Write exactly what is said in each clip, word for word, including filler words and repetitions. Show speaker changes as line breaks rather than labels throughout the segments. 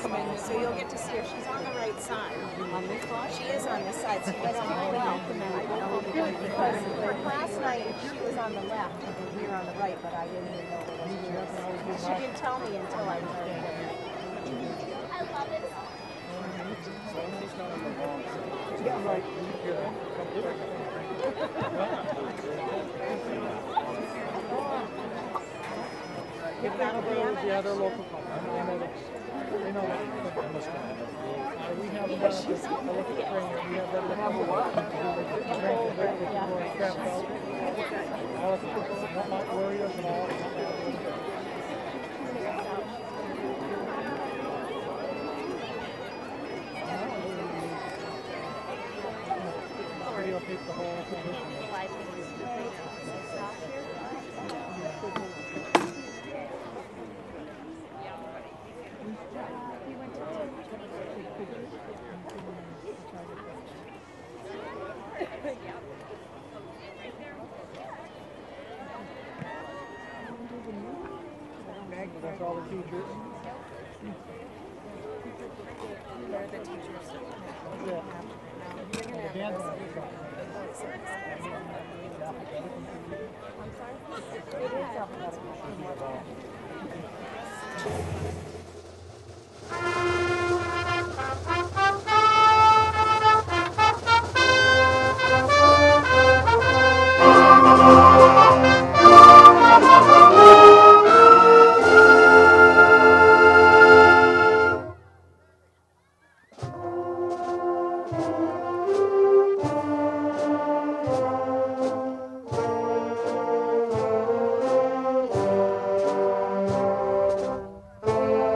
come in, so you'll get to see her. She's on the right side.
On this side?
She is on this side, so you guys can well. Because for class night, she was on the left, and we were on the right, but I didn't even know there was yours. She didn't tell me until I heard it.
I love it.
Yeah, right. Get down to those, yeah, they're local companies. They know that. They know that. Uh, we have them, uh, I look at training, we have them to have a lot. Drink, drink, drink, crap out. That might worry us at all. Video takes the whole position. That's all the teachers.
They're the teachers.
Yeah.
You're gonna have this. I'm sorry? It is alphabetical. Thank you.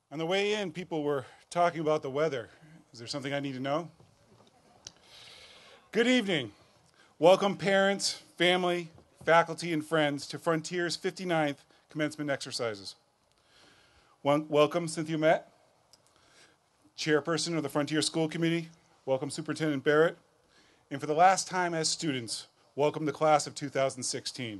On the way in, people were talking about the weather. Is there something I need to know? Good evening. Welcome parents, family, faculty, and friends to Frontier's fifty-ninth commencement exercises. One, welcome Cynthia Met, chairperson of the Frontier School Committee. Welcome Superintendent Barrett. And for the last time as students, welcome the class of two thousand sixteen.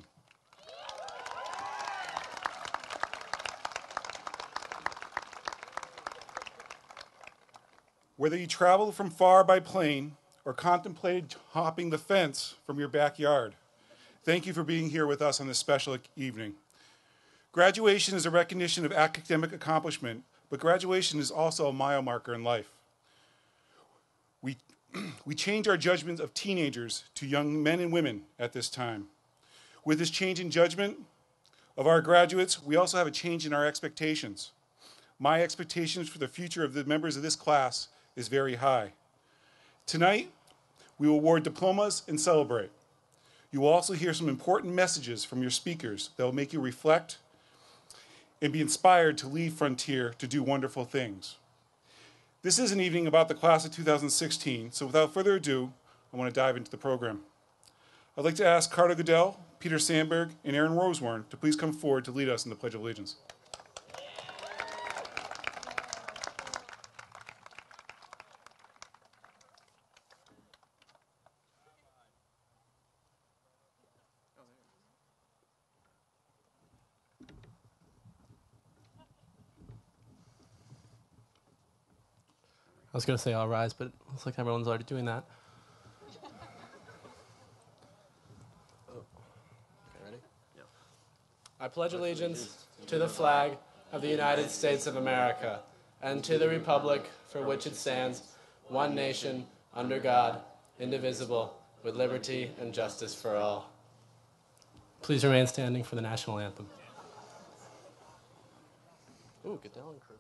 Whether you traveled from far by plane or contemplated hopping the fence from your backyard, thank you for being here with us on this special evening. Graduation is a recognition of academic accomplishment, but graduation is also a mile marker in life. We, we change our judgments of teenagers to young men and women at this time. With this change in judgment of our graduates, we also have a change in our expectations. My expectations for the future of the members of this class is very high. Tonight, we will award diplomas and celebrate. You will also hear some important messages from your speakers that will make you reflect and be inspired to leave Frontier to do wonderful things. This is an evening about the class of two thousand sixteen, so without further ado, I want to dive into the program. I'd like to ask Carter Goodell, Peter Sandberg, and Aaron Rosewarne to please come forward to lead us in the Pledge of Allegiance.
I was going to say all rise, but it looks like everyone's already doing that. Oh. Okay, ready? Yeah. I pledge allegiance to the flag of the United States of America and to the republic for which it stands, one nation, under God, indivisible, with liberty and justice for all. Please remain standing for the national anthem. Ooh, get down, crew.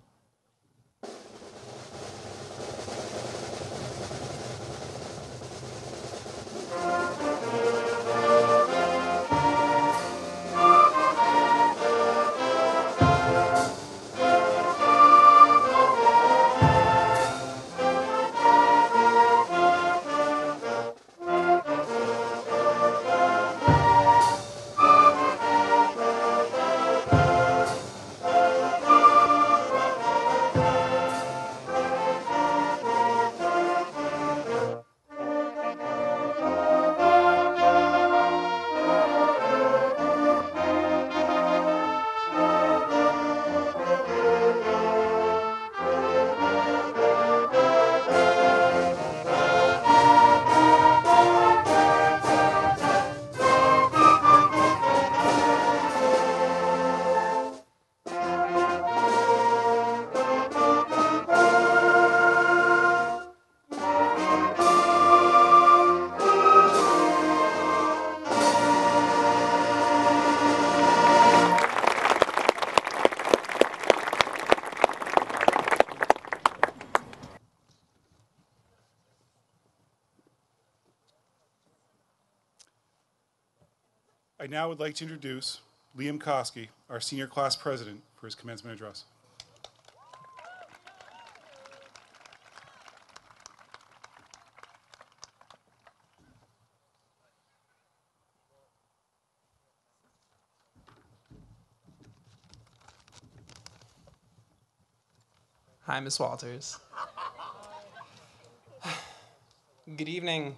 I now would like to introduce Liam Koski, our senior class president, for his commencement address.
Hi, Miz Walters. Good evening,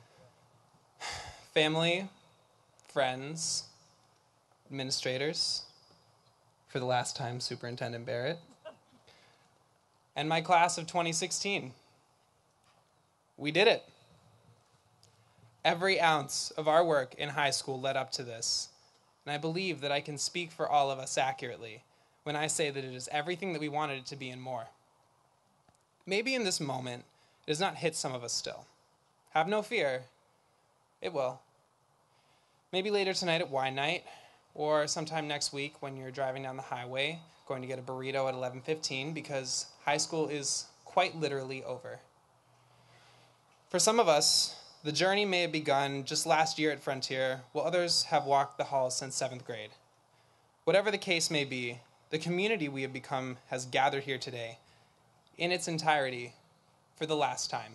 family, friends, administrators, for the last time, Superintendent Barrett, and my class of twenty sixteen. We did it. Every ounce of our work in high school led up to this, and I believe that I can speak for all of us accurately when I say that it is everything that we wanted it to be and more. Maybe in this moment, it does not hit some of us still. Have no fear. It will. Maybe later tonight at wine night, or sometime next week when you're driving down the highway, going to get a burrito at eleven fifteen, because high school is quite literally over. For some of us, the journey may have begun just last year at Frontier, while others have walked the halls since seventh grade. Whatever the case may be, the community we have become has gathered here today in its entirety for the last time.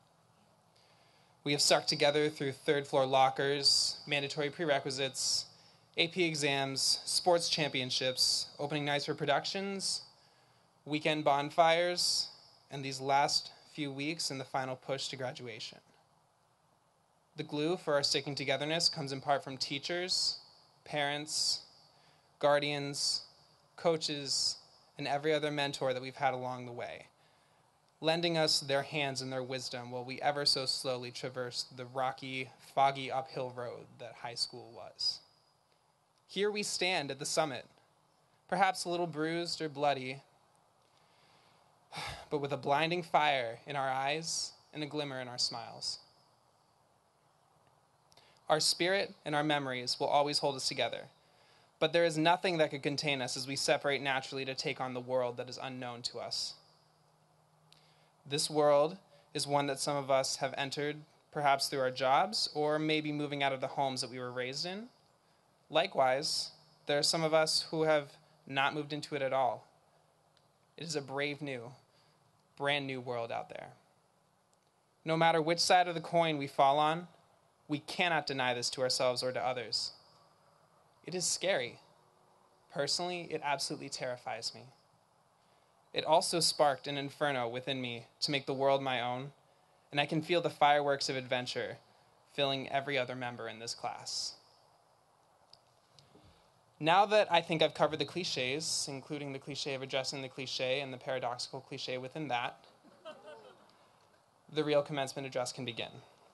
We have stuck together through third floor lockers, mandatory prerequisites, A P exams, sports championships, opening nights for productions, weekend bonfires, and these last few weeks in the final push to graduation. The glue for our sticking togetherness comes in part from teachers, parents, guardians, coaches, and every other mentor that we've had along the way, lending us their hands and their wisdom while we ever so slowly traversed the rocky, foggy uphill road that high school was. Here we stand at the summit, perhaps a little bruised or bloody, but with a blinding fire in our eyes and a glimmer in our smiles. Our spirit and our memories will always hold us together, but there is nothing that could contain us as we separate naturally to take on the world that is unknown to us. This world is one that some of us have entered, perhaps through our jobs, or maybe moving out of the homes that we were raised in. Likewise, there are some of us who have not moved into it at all. It is a brave new, brand new world out there. No matter which side of the coin we fall on, we cannot deny this to ourselves or to others. It is scary. Personally, it absolutely terrifies me. It also sparked an inferno within me to make the world my own, and I can feel the fireworks of adventure filling every other member in this class. Now that I think I've covered the cliches, including the cliche of addressing the cliche and the paradoxical cliche within that, the real commencement address can begin.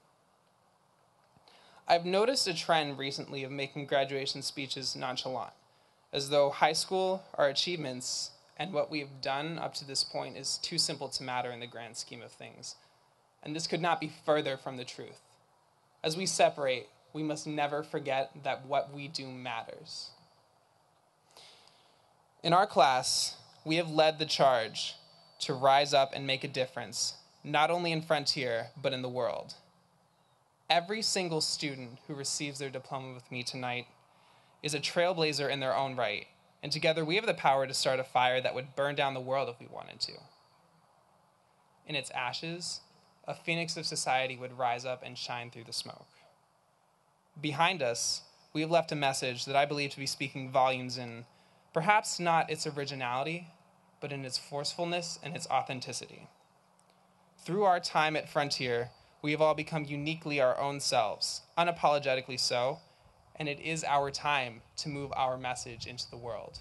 I've noticed a trend recently of making graduation speeches nonchalant, as though high school, our achievements, and what we've done up to this point is too simple to matter in the grand scheme of things. And this could not be further from the truth. As we separate, we must never forget that what we do matters. In our class, we have led the charge to rise up and make a difference, not only in Frontier, but in the world. Every single student who receives their diploma with me tonight is a trailblazer in their own right, and together we have the power to start a fire that would burn down the world if we wanted to. In its ashes, a phoenix of society would rise up and shine through the smoke. Behind us, we have left a message that I believe to be speaking volumes in, perhaps not its originality, but in its forcefulness and its authenticity. Through our time at Frontier, we have all become uniquely our own selves, unapologetically so, and it is our time to move our message into the world.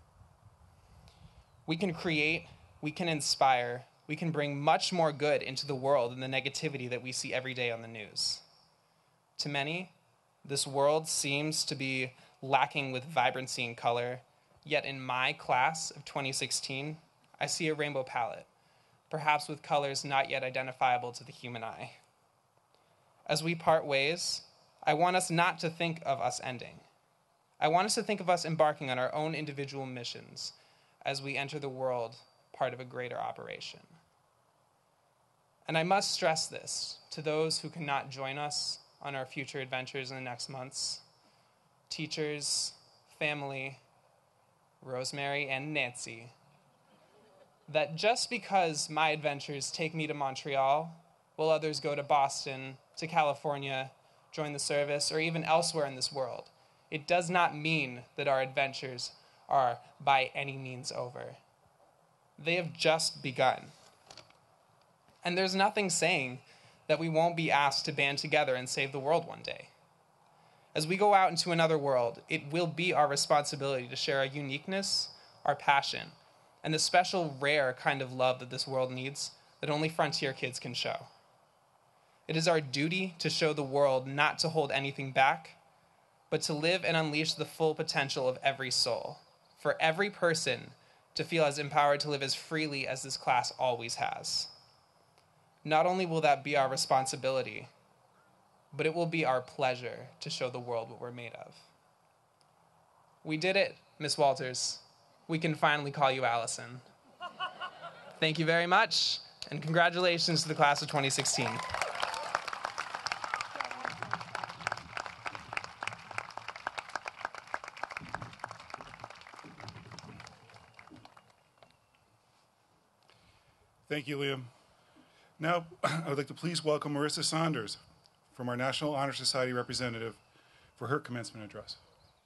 We can create, we can inspire, we can bring much more good into the world than the negativity that we see every day on the news. To many, this world seems to be lacking with vibrancy and color, yet in my class of twenty sixteen, I see a rainbow palette, perhaps with colors not yet identifiable to the human eye. As we part ways, I want us not to think of us ending. I want us to think of us embarking on our own individual missions as we enter the world part of a greater operation. And I must stress this to those who cannot join us on our future adventures in the next months, teachers, family, Rosemary and Nancy, that just because my adventures take me to Montreal, while others go to Boston, to California, join the service, or even elsewhere in this world, it does not mean that our adventures are by any means over. They have just begun. And there's nothing saying that we won't be asked to band together and save the world one day. As we go out into another world, it will be our responsibility to share our uniqueness, our passion, and the special, rare kind of love that this world needs that only Frontier kids can show. It is our duty to show the world not to hold anything back, but to live and unleash the full potential of every soul, for every person to feel as empowered to live as freely as this class always has. Not only will that be our responsibility, but it will be our pleasure to show the world what we're made of. We did it, Miss Walters. We can finally call you Allison. Thank you very much, and congratulations to the class of twenty sixteen.
Thank you, Liam. Now, I would like to please welcome Marissa Saunders from our National Honor Society representative for her commencement address.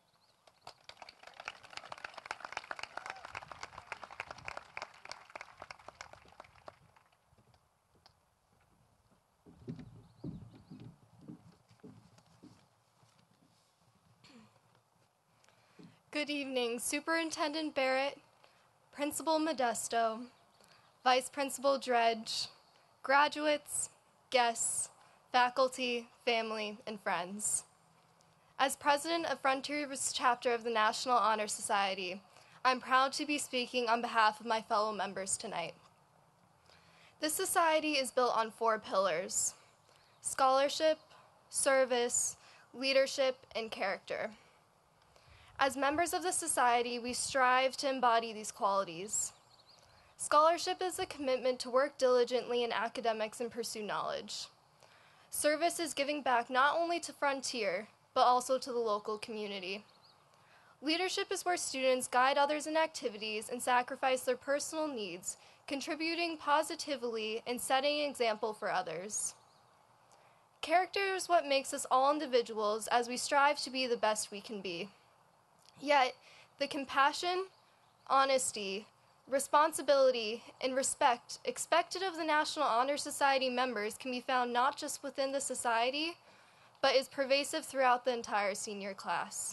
Good evening, Superintendent Barrett, Principal Modesto, Vice Principal Dredge, graduates, guests, faculty, family, and friends. As President of Frontiers Chapter of the National Honor Society, I'm proud to be speaking on behalf of my fellow members tonight. This society is built on four pillars: scholarship, service, leadership, and character. As members of the society, we strive to embody these qualities. Scholarship is a commitment to work diligently in academics and pursue knowledge. Service is giving back not only to Frontier, but also to the local community. Leadership is where students guide others in activities and sacrifice their personal needs, contributing positively and setting an example for others. Character is what makes us all individuals as we strive to be the best we can be. Yet, the compassion, honesty, responsibility, and respect expected of the National Honor Society members can be found not just within the society, but is pervasive throughout the entire senior class.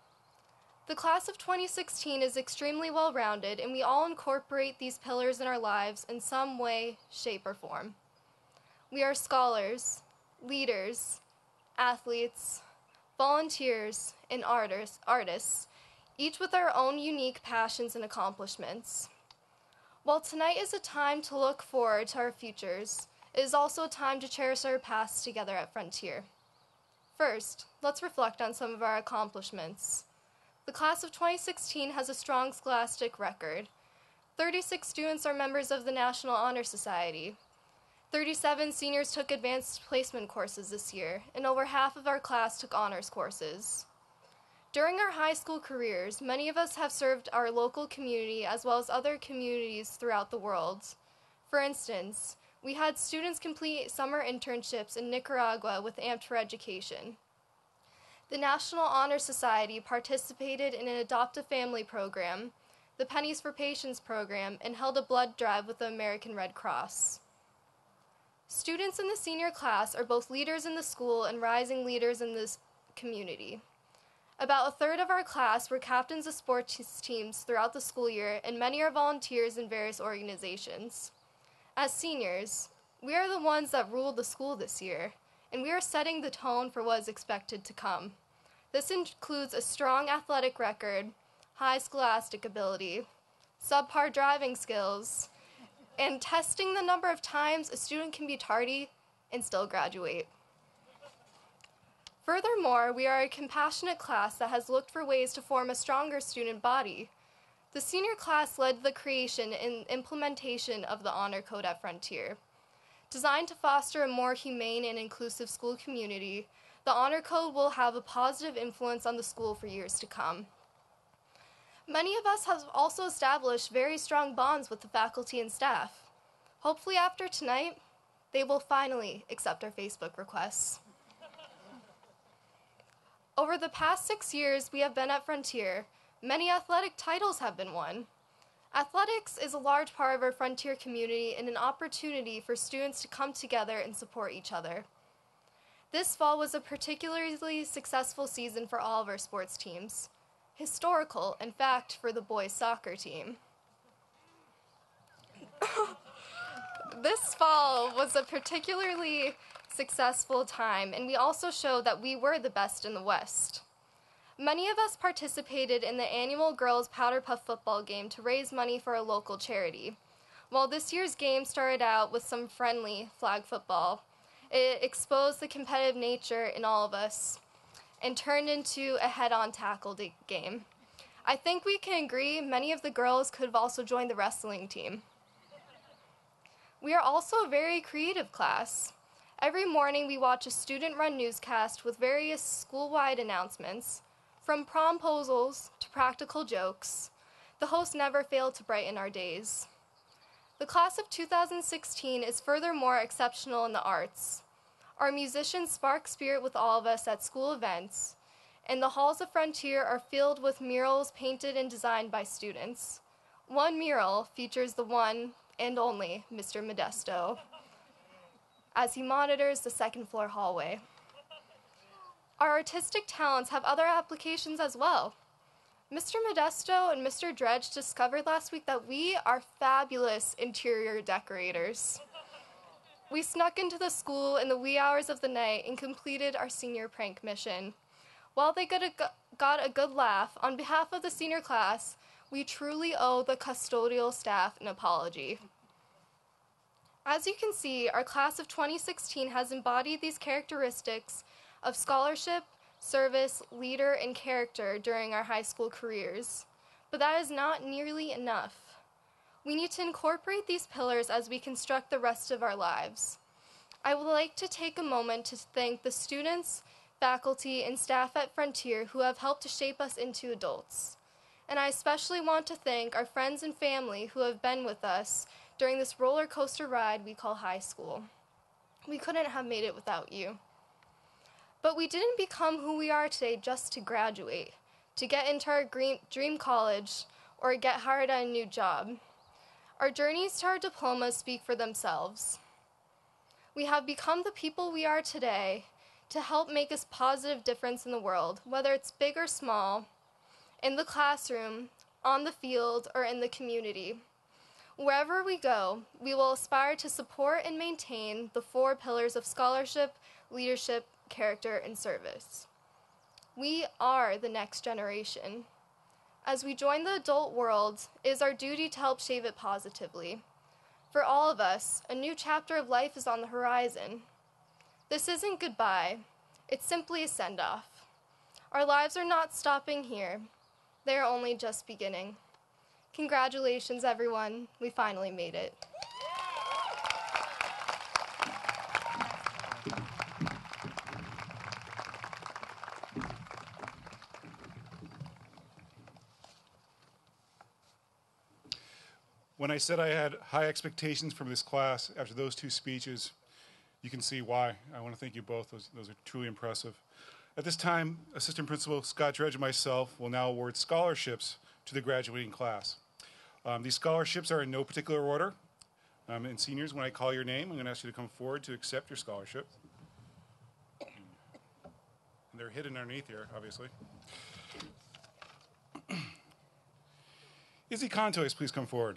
The class of twenty sixteen is extremely well-rounded, and we all incorporate these pillars in our lives in some way, shape, or form. We are scholars, leaders, athletes, volunteers, and artists, artists, each with our own unique passions and accomplishments. While tonight is a time to look forward to our futures, it is also a time to cherish our pasts together at Frontier. First, let's reflect on some of our accomplishments. The class of twenty sixteen has a strong scholastic record. thirty-six students are members of the National Honor Society. thirty-seven seniors took advanced placement courses this year, and over half of our class took honors courses. During our high school careers, many of us have served our local community as well as other communities throughout the world. For instance, we had students complete summer internships in Nicaragua with Amped for Education. The National Honor Society participated in an Adopt a Family program, the Pennies for Patients program, and held a blood drive with the American Red Cross. Students in the senior class are both leaders in the school and rising leaders in this community. About a third of our class were captains of sports teams throughout the school year, and many are volunteers in various organizations. As seniors, we are the ones that ruled the school this year, and we are setting the tone for what is expected to come. This includes a strong athletic record, high scholastic ability, subpar driving skills, and testing the number of times a student can be tardy and still graduate. Furthermore, we are a compassionate class that has looked for ways to form a stronger student body. The senior class led the creation and implementation of the Honor Code at Frontier. Designed to foster a more humane and inclusive school community, the Honor Code will have a positive influence on the school for years to come. Many of us have also established very strong bonds with the faculty and staff. Hopefully after tonight, they will finally accept our Facebook requests. Over the past six years we have been at Frontier, many athletic titles have been won. Athletics is a large part of our Frontier community and an opportunity for students to come together and support each other. This fall was a particularly successful season for all of our sports teams. Historical, in fact, for the boys' soccer team. This fall was a particularly successful time, and we also showed that we were the best in the West. Many of us participated in the annual girls' Powder Puff football game to raise money for a local charity. While this year's game started out with some friendly flag football, it exposed the competitive nature in all of us and turned into a head-on tackle game. I think we can agree many of the girls could have also joined the wrestling team. We are also a very creative class. Every morning we watch a student-run newscast with various school-wide announcements. From promposals to practical jokes, the hosts never fail to brighten our days. The class of two thousand sixteen is furthermore exceptional in the arts. Our musicians spark spirit with all of us at school events, and the halls of Frontier are filled with murals painted and designed by students. One mural features the one and only Mister Modesto as he monitors the second floor hallway. Our artistic talents have other applications as well. Mister Modesto and Mister Dredge discovered last week that we are fabulous interior decorators. We snuck into the school in the wee hours of the night and completed our senior prank mission. While they got a, got a good laugh, on behalf of the senior class, we truly owe the custodial staff an apology. As you can see, our class of twenty sixteen has embodied these characteristics of scholarship, service, leader, and character during our high school careers. But that is not nearly enough. We need to incorporate these pillars as we construct the rest of our lives. I would like to take a moment to thank the students, faculty, and staff at Frontier who have helped to shape us into adults. And I especially want to thank our friends and family who have been with us during this roller coaster ride we call high school. We couldn't have made it without you. But we didn't become who we are today just to graduate, to get into our dream college, or get hired at a new job. Our journeys to our diplomas speak for themselves. We have become the people we are today to help make a positive difference in the world, whether it's big or small, in the classroom, on the field, or in the community. Wherever we go, we will aspire to support and maintain the four pillars of scholarship, leadership, character, and service. We are the next generation. As we join the adult world, it is our duty to help shape it positively. For all of us, a new chapter of life is on the horizon. This isn't goodbye, it's simply a send-off. Our lives are not stopping here. They are only just beginning. Congratulations, everyone. We finally made it.
When I said I had high expectations from this class after those two speeches, you can see why. I want to thank you both. Those, those are truly impressive. At this time, Assistant Principal Scott Dredge and myself will now award scholarships to the graduating class. Um, these scholarships are in no particular order. Um, and seniors, when I call your name, I'm going to ask you to come forward to accept your scholarship. And they're hidden underneath here, obviously. Izzy Contois, please come forward.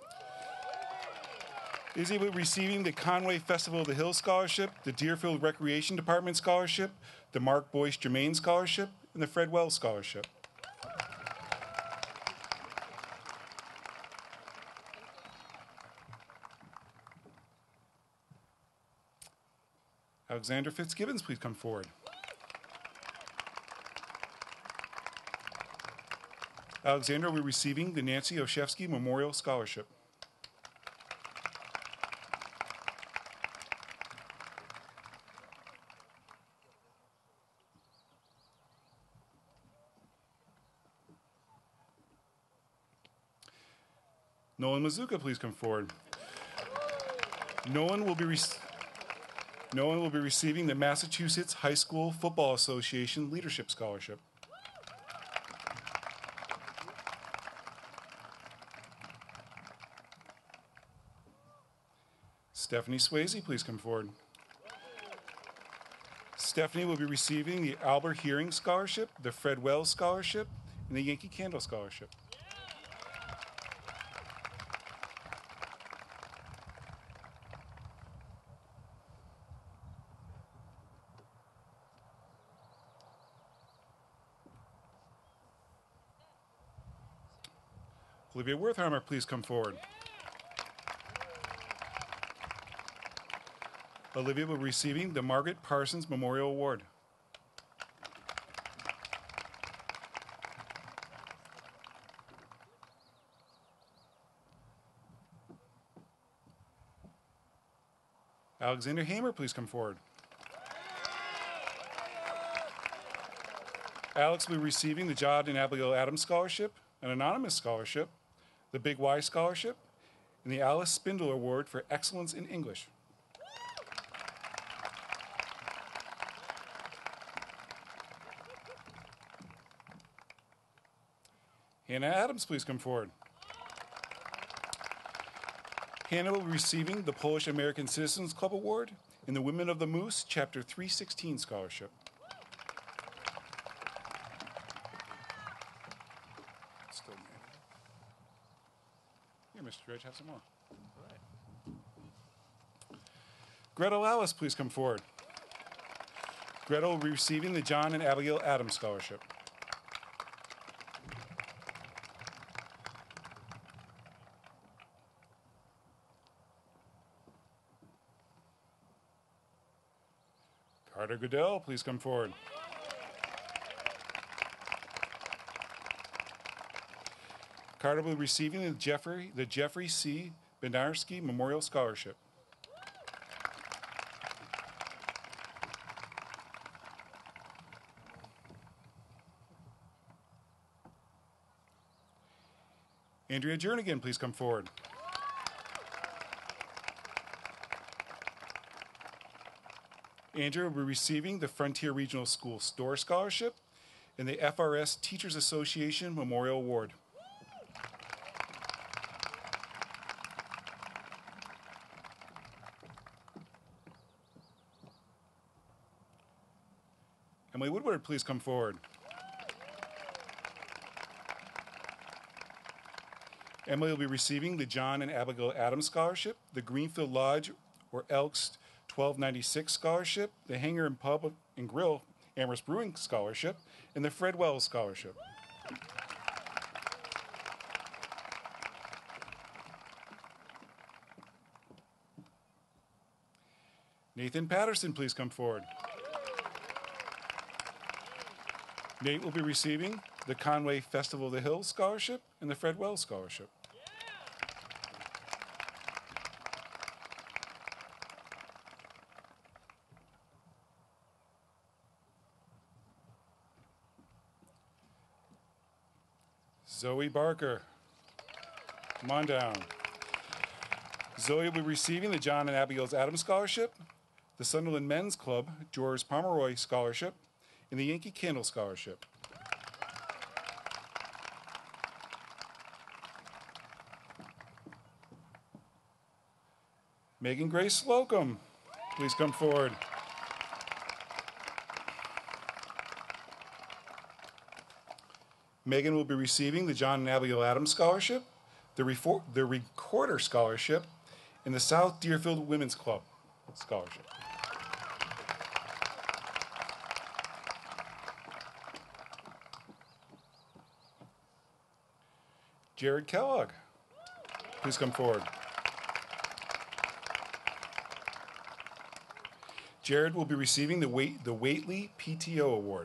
Izzy will be receiving the Conway Festival of the Hills Scholarship, the Deerfield Recreation Department Scholarship, the Mark Boyce Germain Scholarship, and the Fred Wells Scholarship. Alexander Fitzgibbons, please come forward. Alexander will be receiving the Nancy Oshevsky Memorial Scholarship. Nolan Mazuka, please come forward. Nolan will be rec- Nolan will be receiving the Massachusetts High School Football Association Leadership Scholarship. Stephanie Swayze, please come forward. Stephanie will be receiving the Albert Hearing Scholarship, the Fred Wells Scholarship, and the Yankee Candle Scholarship. Olivia Wertheimer, please come forward. Olivia will be receiving the Margaret Parsons Memorial Award. Alexander Hamer, please come forward. Alex will be receiving the John and Abigail Adams Scholarship, an anonymous scholarship, the Big Y Scholarship, and the Alice Spindler Award for Excellence in English. Hannah Adams, please come forward. Hannah will be receiving the Polish American Citizens Club Award and the Women of the Moose Chapter three sixteen Scholarship. Still mad. Here, Mister Dredge, have some more. All right. Greta Lallis, please come forward. Greta will be receiving the John and Abigail Adams Scholarship. Carter Goodell, please come forward. Carter will be receiving the Jeffrey, the Jeffrey C. Benarski Memorial Scholarship. Andrea Jernigan, please come forward. Andrea will be receiving the Frontier Regional School Store Scholarship and the F R S Teachers Association Memorial Award. Emily Woodward, please come forward. Emily will be receiving the John and Abigail Adams Scholarship, the Greenfield Lodge or Elks twelve ninety-six Scholarship, the Hangar and Pub and Grill Amherst Brewing Scholarship, and the Fred Wells Scholarship. Nathan Patterson, please come forward. Nate will be receiving the Conway Festival of the Hills Scholarship and the Fred Wells Scholarship. Zoe Barker, come on down. Zoe will be receiving the John and Abigail Adams Scholarship, the Sunderland Men's Club George Pomeroy Scholarship, and the Yankee Candle Scholarship. Megan Grace Slocum, please come forward. Megan will be receiving the John and Abigail Adams Scholarship, the, Refor- the Recorder Scholarship, and the South Deerfield Women's Club Scholarship. Jared Kellogg, please come forward. Jared will be receiving the, Wait- the Waitley P T O Award.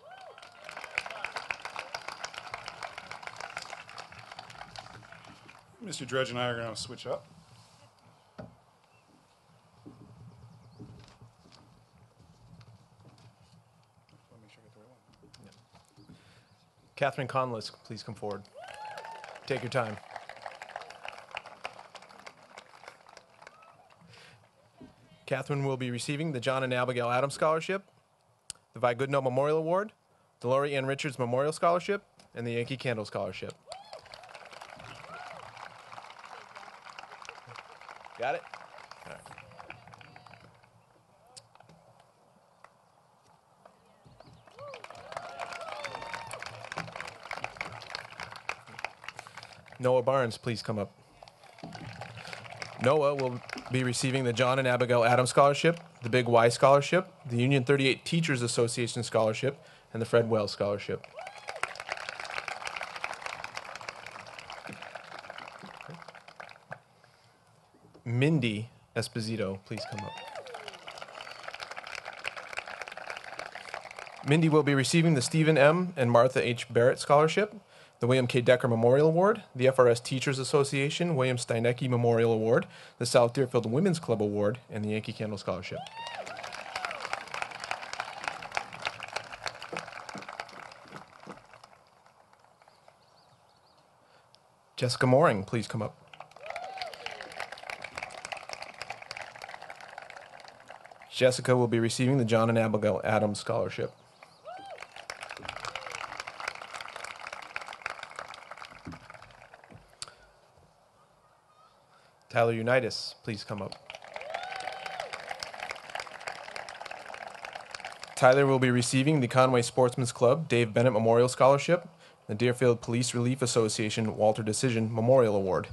Mister Dredge and I are going to switch up.
Catherine Conless, please come forward. Take your time. Catherine will be receiving the John and Abigail Adams Scholarship, the Vi Goodnow Memorial Award, the Laurie Ann Richards Memorial Scholarship, and the Yankee Candle Scholarship. Got it? All right. Noah Barnes, please come up. Noah will be receiving the John and Abigail Adams Scholarship, the Big Y Scholarship, the Union thirty-eight Teachers Association Scholarship, and the Fred Wells Scholarship. Mindy Esposito, please come up. Mindy will be receiving the Stephen M. and Martha H. Barrett Scholarship, the William K. Decker Memorial Award, the F R S Teachers Association William Steinecke Memorial Award, the South Deerfield Women's Club Award, and the Yankee Candle Scholarship. Jessica Mooring, please come up. Jessica will be receiving the John and Abigail Adams Scholarship. Tyler Unitas, please come up. Tyler will be receiving the Conway Sportsman's Club Dave Bennett Memorial Scholarship, the Deerfield Police Relief Association Walter Decision Memorial Award.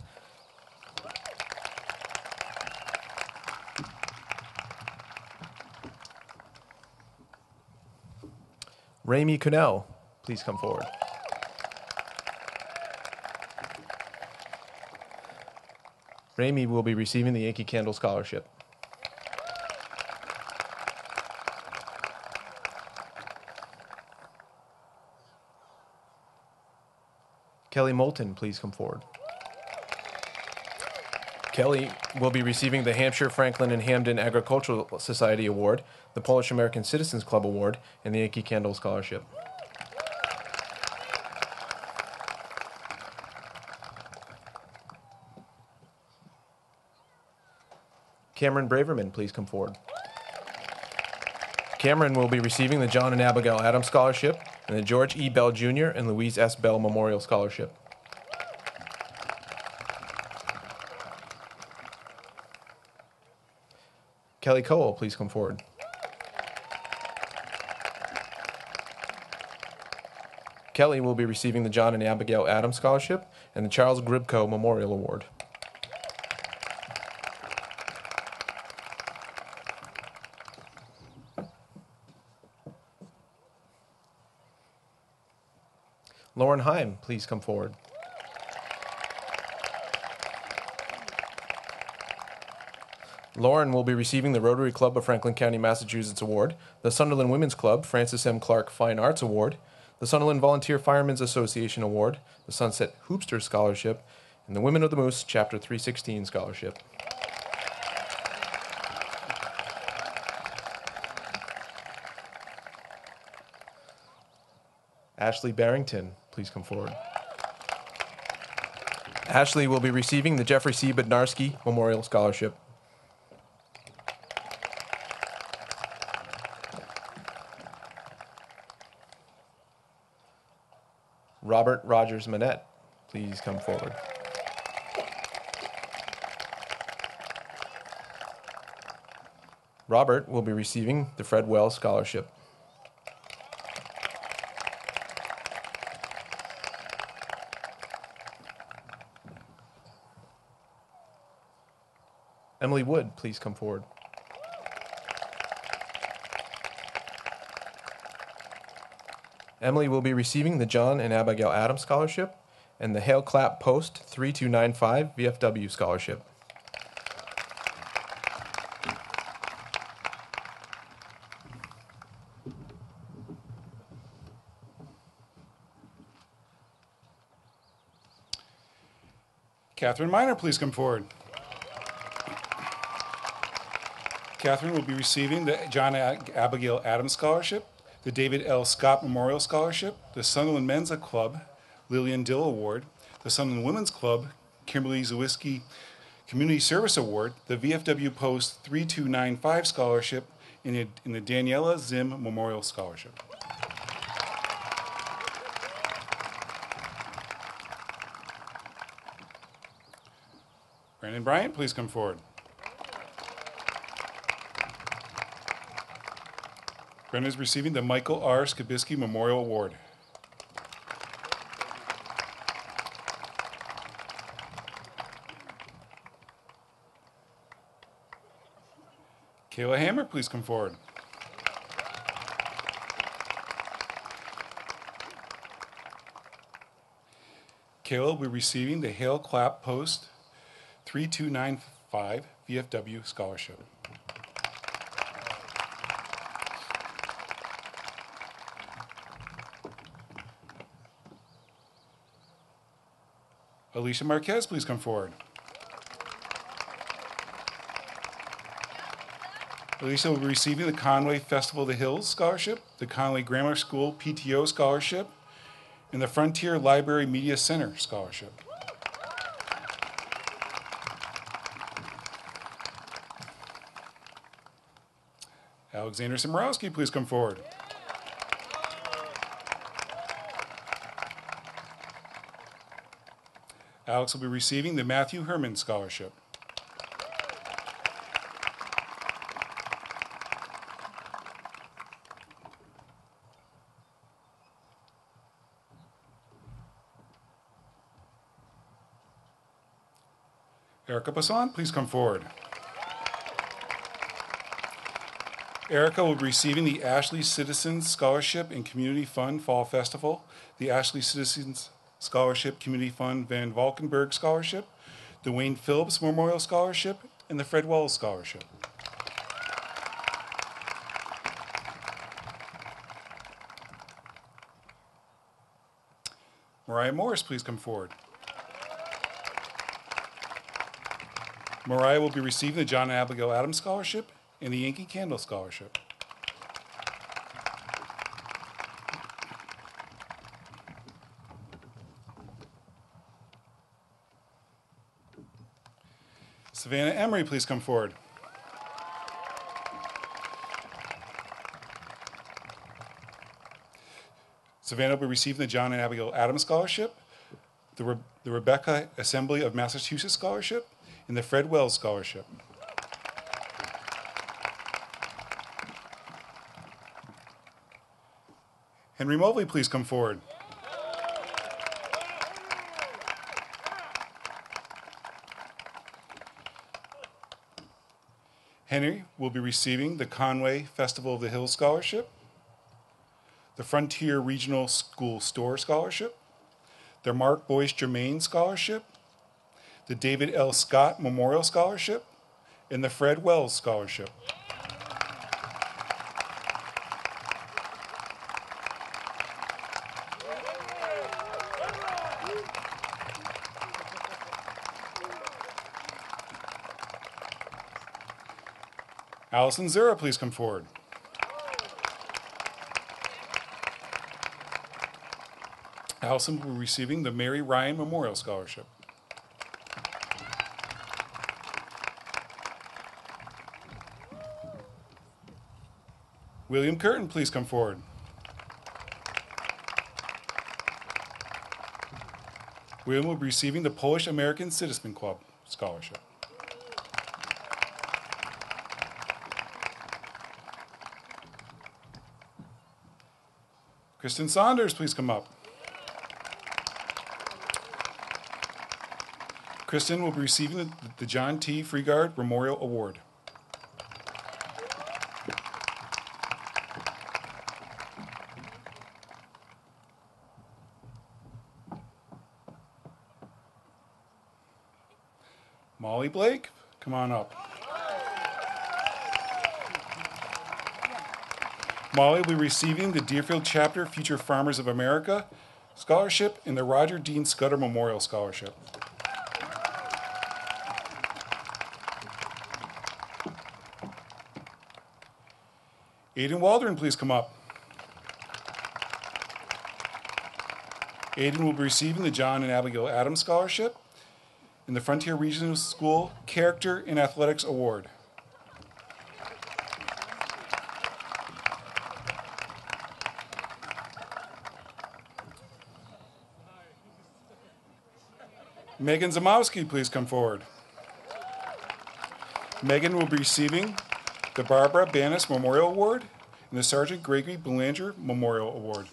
Ramey Connell, please come forward. Ramey will be receiving the Yankee Candle Scholarship. Kelly Moulton, please come forward. Kelly will be receiving the Hampshire, Franklin, and Hamden Agricultural Society Award, the Polish American Citizens Club Award, and the Yankee Candle Scholarship. Cameron Braverman, please come forward. Cameron will be receiving the John and Abigail Adams Scholarship and the George E. Bell Junior and Louise S. Bell Memorial Scholarship. Kelly Cowell, please come forward. Kelly will be receiving the John and Abigail Adams Scholarship and the Charles Gribko Memorial Award. Lauren Heim, please come forward. Lauren will be receiving the Rotary Club of Franklin County, Massachusetts Award, the Sunderland Women's Club Francis M. Clark Fine Arts Award, the Sunderland Volunteer Firemen's Association Award, the Sunset Hoopster Scholarship, and the Women of the Moose Chapter three sixteen Scholarship. Ashley Barrington, please come forward. Ashley will be receiving the Jeffrey C. Bednarski Memorial Scholarship. Robert Rogers Manette, please come forward. Robert will be receiving the Fred Wells Scholarship. Emily Wood, please come forward. Emily will be receiving the John and Abigail Adams Scholarship and the Hale Clapp Post three two nine five V F W Scholarship.
Catherine Miner, please come forward. Catherine will be receiving the John Abigail Adams Scholarship, the David L. Scott Memorial Scholarship, the Sunderland Men's Club Lillian Dill Award, the Sunderland Women's Club Kimberly Zawiski Community Service Award, the V F W Post three two nine five Scholarship, and the, and the Daniela Zim Memorial Scholarship. Brandon Bryant, please come forward. Brendan is receiving the Michael R. Skibisky Memorial Award. Kayla Hammer, please come forward. Kayla will be receiving the Hale Clapp Post three two nine five V F W Scholarship. Alicia Marquez, please come forward. Alicia will be receiving the Conway Festival of the Hills Scholarship, the Conway Grammar School P T O Scholarship, and the Frontier Library Media Center Scholarship. Alexander Simorowski, please come forward. Alex will be receiving the Matthew Herman Scholarship. Erica Bassan, please come forward. Erica will be receiving the Ashley Citizens Scholarship and Community Fund Fall Festival, the Ashley Citizens Scholarship Community Fund Van Valkenburg Scholarship, the Wayne Phillips Memorial Scholarship, and the Fred Wells Scholarship. Mariah Morris, please come forward. Mariah will be receiving the John and Abigail Adams Scholarship and the Yankee Candle Scholarship. Savannah Emery, please come forward. Savannah will be receiving the John and Abigail Adams Scholarship, the, Re- the Rebecca Assembly of Massachusetts Scholarship, and the Fred Wells Scholarship. Henry Mobley, please come forward. Henry will be receiving the Conway Festival of the Hills Scholarship, the Frontier Regional School Store Scholarship, the Mark Boyce Germain Scholarship, the David L. Scott Memorial Scholarship, and the Fred Wells Scholarship. Allison Zura, please come forward. Allison will be receiving the Mary Ryan Memorial Scholarship. William Curtin, please come forward. William will be receiving the Polish American Citizen Club Scholarship. Kristen Saunders, please come up. Kristen will be receiving the, the John T. Freegard Memorial Award. Molly Blake, come on up. Molly will be receiving the Deerfield Chapter Future Farmers of America Scholarship and the Roger Dean Scudder Memorial Scholarship. Aiden Waldron, please come up. Aiden will be receiving the John and Abigail Adams Scholarship and the Frontier Regional School Character and Athletics Award. Megan Zamowski, please come forward. Megan will be receiving the Barbara Banis Memorial Award and the Sergeant Gregory Belanger Memorial Award.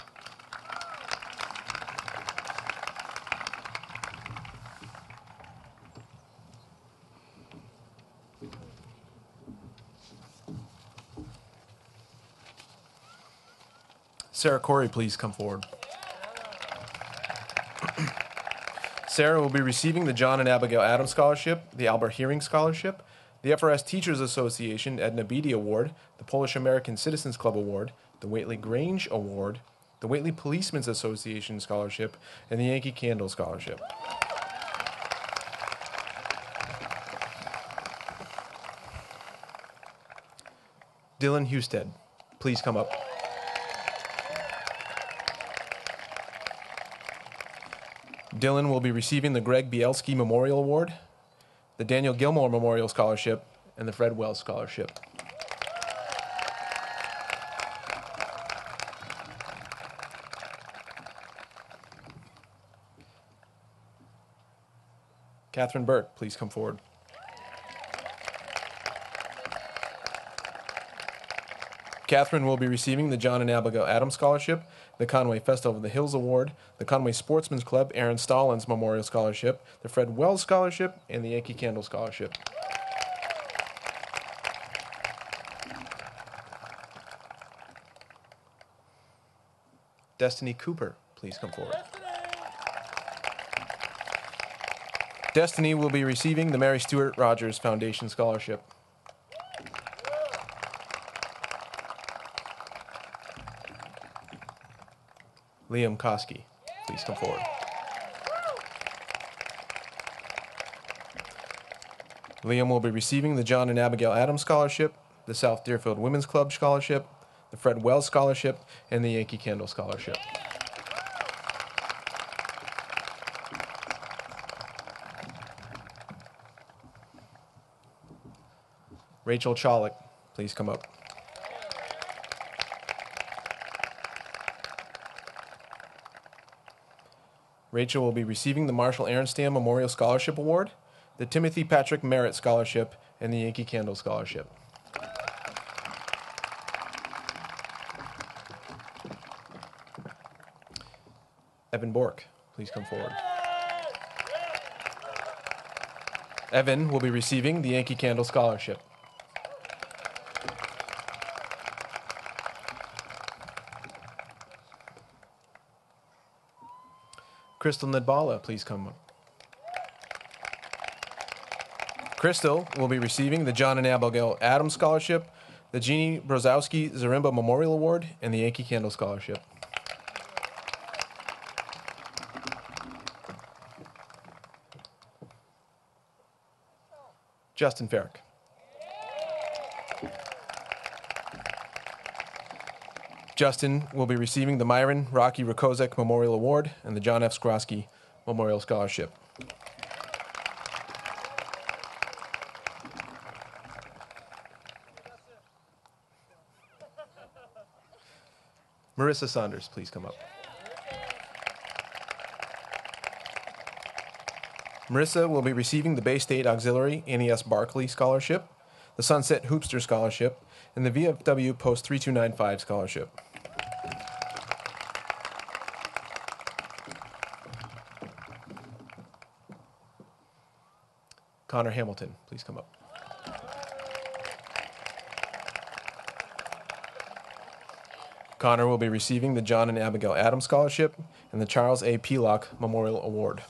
Sarah Corey, please come forward. Sarah will be receiving the John and Abigail Adams Scholarship, the Albert Hearing Scholarship, the F R S Teachers Association Edna Beatty Award, the Polish American Citizens Club Award, the Whately Grange Award, the Whately Policemen's Association Scholarship, and the Yankee Candle Scholarship. Dylan Husted, please come up. Dylan will be receiving the Greg Bielski Memorial Award, the Daniel Gilmore Memorial Scholarship, and the Fred Wells Scholarship. Catherine Burke, please come forward. Catherine will be receiving the John and Abigail Adams Scholarship, the Conway Festival of the Hills Award, the Conway Sportsman's Club Aaron Stallings Memorial Scholarship, the Fred Wells Scholarship, and the Yankee Candle Scholarship. Destiny Cooper, please come forward. Destiny will be receiving the Mary Stuart Rogers Foundation Scholarship. Liam Koski, please come forward. Liam will be receiving the John and Abigail Adams Scholarship, the South Deerfield Women's Club Scholarship, the Fred Wells Scholarship, and the Yankee Candle Scholarship. Rachel Chalik, please come up. Rachel will be receiving the Marshall Arenstam Memorial Scholarship Award, the Timothy Patrick Merritt Scholarship, and the Yankee Candle Scholarship. Evan Bork, please come forward. Evan will be receiving the Yankee Candle Scholarship. Crystal Nadbala, please come up. Crystal will be receiving the John and Abigail Adams Scholarship, the Jeannie Brozowski Zarimba Memorial Award, and the Yankee Candle Scholarship. Justin Farrick. Justin will be receiving the Myron Rocky Rakozek Memorial Award and the John F. Skrosky Memorial Scholarship. Marissa Saunders, please come up. Marissa will be receiving the Bay State Auxiliary Annie S. Barkley Scholarship, the Sunset Hoopster Scholarship, and the V F W Post three two nine five Scholarship. Connor Hamilton, please come up. Connor will be receiving the John and Abigail Adams Scholarship and the Charles A. Pelock Memorial Award.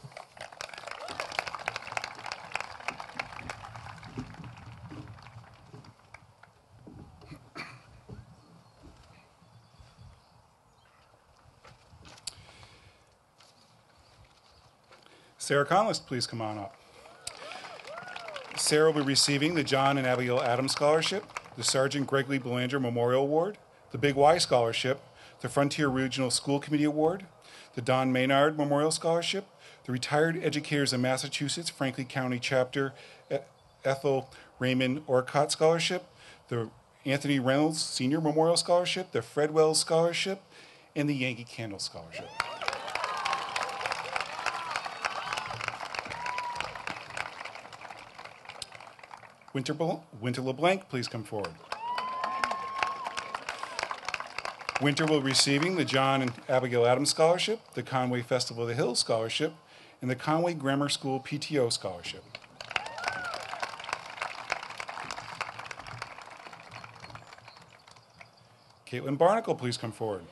Sarah Conlist, please come on up. Sarah will be receiving the John and Abigail Adams Scholarship, the Sergeant Gregory Belanger Memorial Award, the Big Y Scholarship, the Frontier Regional School Committee Award, the Don Maynard Memorial Scholarship, the Retired Educators of Massachusetts Franklin County Chapter Ethel Raymond Orcott Scholarship, the Anthony Reynolds Senior Memorial Scholarship, the Fred Wells Scholarship, and the Yankee Candle Scholarship. Winter, Winter LeBlanc, please come forward. Winter will be receiving the John and Abigail Adams Scholarship, the Conway Festival of the Hills Scholarship, and the Conway Grammar School P T O Scholarship. Caitlin Barnacle, please come forward.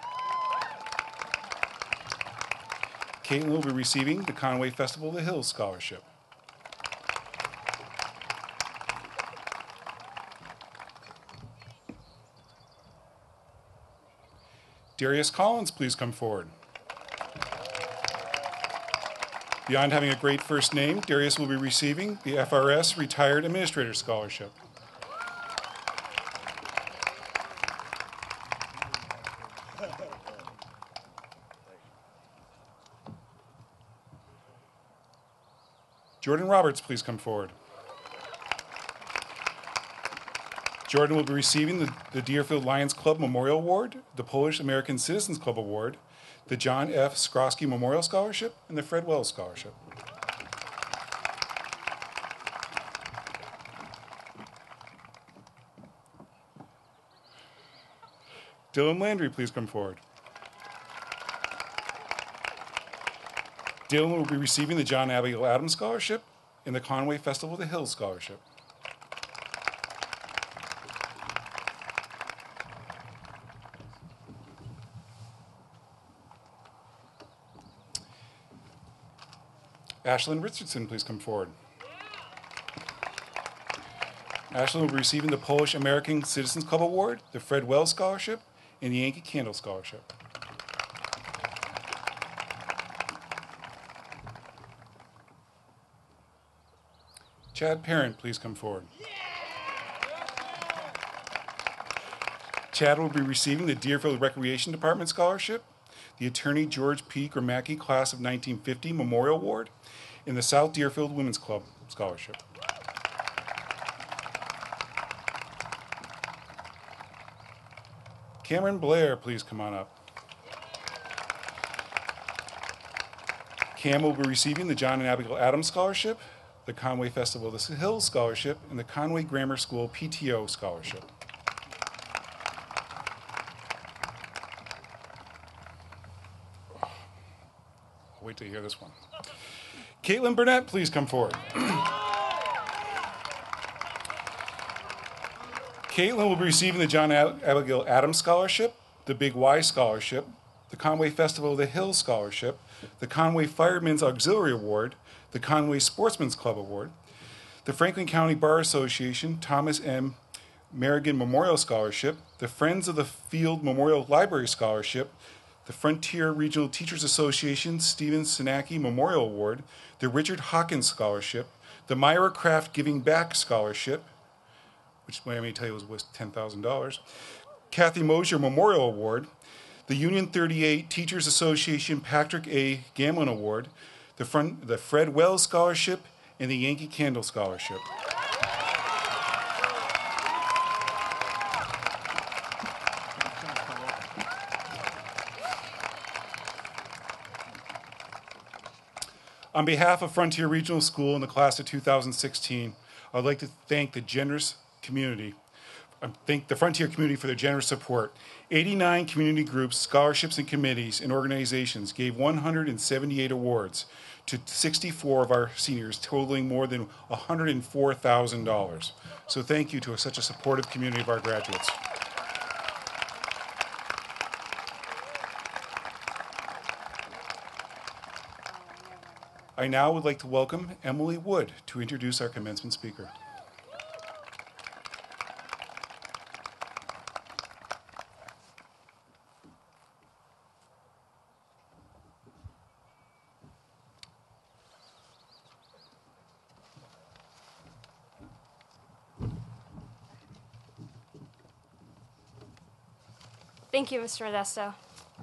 Caitlin will be receiving the Conway Festival of the Hills Scholarship. Darius Collins, please come forward. Beyond having a great first name, Darius will be receiving the F R S Retired Administrator Scholarship. Jordan Roberts, please come forward. Jordan will be receiving the, the Deerfield Lions Club Memorial Award, the Polish American Citizens Club Award, the John F. Skrosky Memorial Scholarship, and the Fred Wells Scholarship. Dylan Landry, please come forward. Dylan will be receiving the John Abigail Adams Scholarship and the Conway Festival of the Hills Scholarship. Ashlyn Richardson, please come forward. Ashlyn will be receiving the Polish American Citizens Club Award, the Fred Wells Scholarship, and the Yankee Candle Scholarship. Chad Parent, please come forward. Chad will be receiving the Deerfield Recreation Department Scholarship, the Attorney George P. Gramacki Class of nineteen fifty Memorial Award, and the South Deerfield Women's Club Scholarship. Cameron Blair, please come on up. Cam will be receiving the John and Abigail Adams Scholarship, the Conway Festival of the Hills Scholarship, and the Conway Grammar School P T O Scholarship. I'll wait till you hear this one. Caitlin Burnett, please come forward. Caitlin will be receiving the John Abigail Adams Scholarship, the Big Y Scholarship, the Conway Festival of the Hills Scholarship, the Conway Firemen's Auxiliary Award, the Conway Sportsman's Club Award, the Franklin County Bar Association Thomas M. Merrigan Memorial Scholarship, the Friends of the Field Memorial Library Scholarship, the Frontier Regional Teachers Association Stephen Sinaki Memorial Award, the Richard Hawkins Scholarship, the Myra Craft Giving Back Scholarship, which I may tell you was worth ten thousand dollars, Kathy Mosier Memorial Award, the Union thirty-eight Teachers Association Patrick A. Gamlin Award, the, front, the Fred Wells Scholarship, and the Yankee Candle Scholarship. On behalf of Frontier Regional School and the class of two thousand sixteen, I'd like to thank the generous community, I thank the Frontier community for their generous support. eighty-nine community groups, scholarships, and committees and organizations gave one hundred seventy-eight awards to sixty-four of our seniors, totaling more than one hundred four thousand dollars. So thank you to such a supportive community of our graduates. I now would like to welcome Emily Wood to introduce our commencement speaker.
Thank you, Mister Modesto.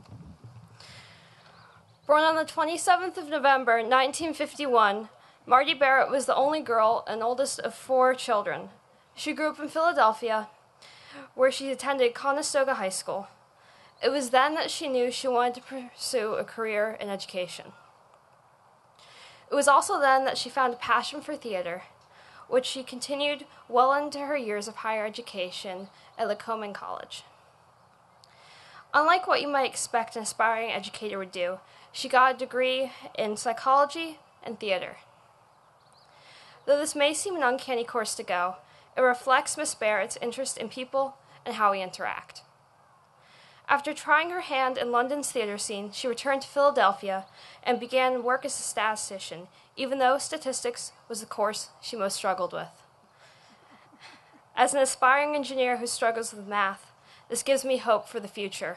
Born on the twenty-seventh of November, nineteen fifty-one, Marty Barrett was the only girl and oldest of four children. She grew up in Philadelphia, where she attended Conestoga High School. It was then that she knew she wanted to pursue a career in education. It was also then that she found a passion for theater, which she continued well into her years of higher education at Lycoming College. Unlike what you might expect an aspiring educator would do, she got a degree in psychology and theater. Though this may seem an uncanny course to go, it reflects Miss Barrett's interest in people and how we interact. After trying her hand in London's theater scene, she returned to Philadelphia and began work as a statistician, even though statistics was the course she most struggled with. As an aspiring engineer who struggles with math, this gives me hope for the future.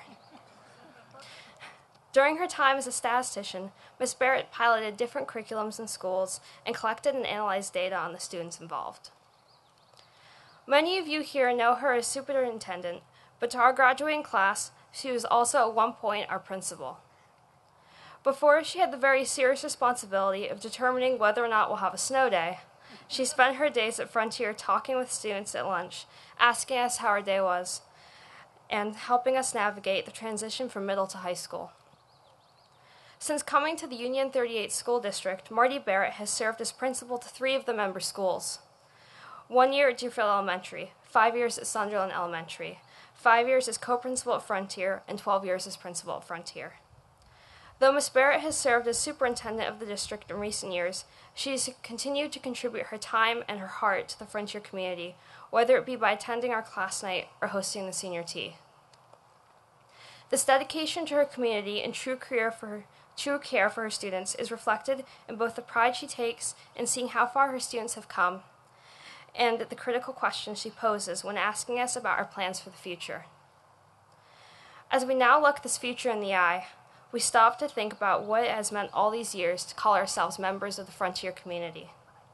During her time as a statistician, Miz Barrett piloted different curriculums in schools and collected and analyzed data on the students involved. Many of you here know her as superintendent, but to our graduating class, she was also at one point our principal. Before she had the very serious responsibility of determining whether or not we'll have a snow day, she spent her days at Frontier talking with students at lunch, asking us how our day was, and helping us navigate the transition from middle to high school. Since coming to the Union thirty-eight School District, Marty Barrett has served as principal to three of the member schools. One year at Deerfield Elementary, five years at Sunderland Elementary, five years as co-principal at Frontier, and twelve years as principal at Frontier. Though Miz Barrett has served as superintendent of the district in recent years, she has continued to contribute her time and her heart to the Frontier community, whether it be by attending our class night or hosting the senior tea. This dedication to her community and true care for her, true care for her students is reflected in both the pride she takes in seeing how far her students have come and the critical questions she poses when asking us about our plans for the future. As we now look this future in the eye, we stop to think about what it has meant all these years to call ourselves members of the Frontier community.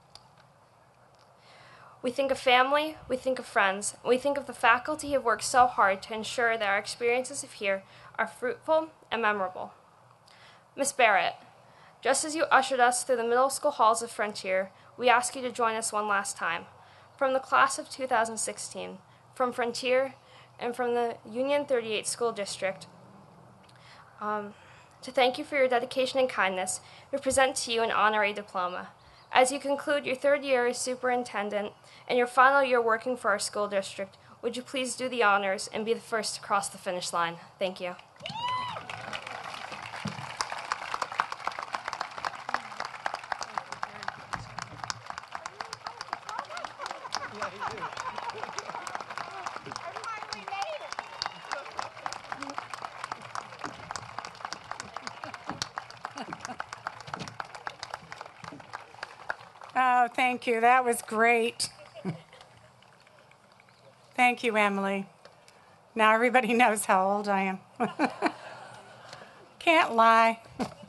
We think of family, we think of friends, and we think of the faculty who have worked so hard to ensure that our experiences of here are fruitful and memorable. Miz Barrett, just as you ushered us through the middle school halls of Frontier, we ask you to join us one last time. From the class of two thousand sixteen, from Frontier, and from the Union thirty-eight School District, um, to thank you for your dedication and kindness, we present to you an honorary diploma. As you conclude your third year as superintendent and your final year working for our school district, would you please do the honors and be the first to cross the finish line? Thank you.
Oh, thank you. That was great. Thank you, Emily. Now everybody knows how old I am. Can't lie.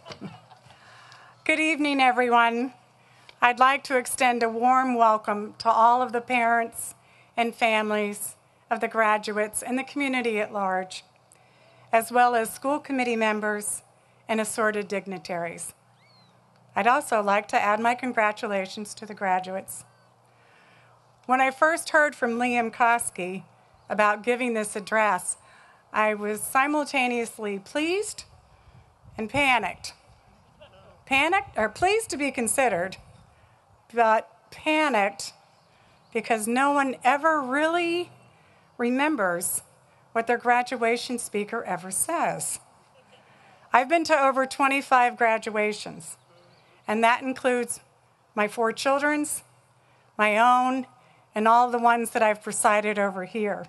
Good evening, everyone. I'd like to extend a warm welcome to all of the parents and families of the graduates and the community at large, as well as school committee members and assorted dignitaries. I'd also like to add my congratulations to the graduates. When I first heard from Liam Koski about giving this address, I was simultaneously pleased and panicked. Panicked, or pleased to be considered, but panicked because no one ever really remembers what their graduation speaker ever says. I've been to over twenty-five graduations, and that includes my four children's, my own, and all the ones that I've presided over here.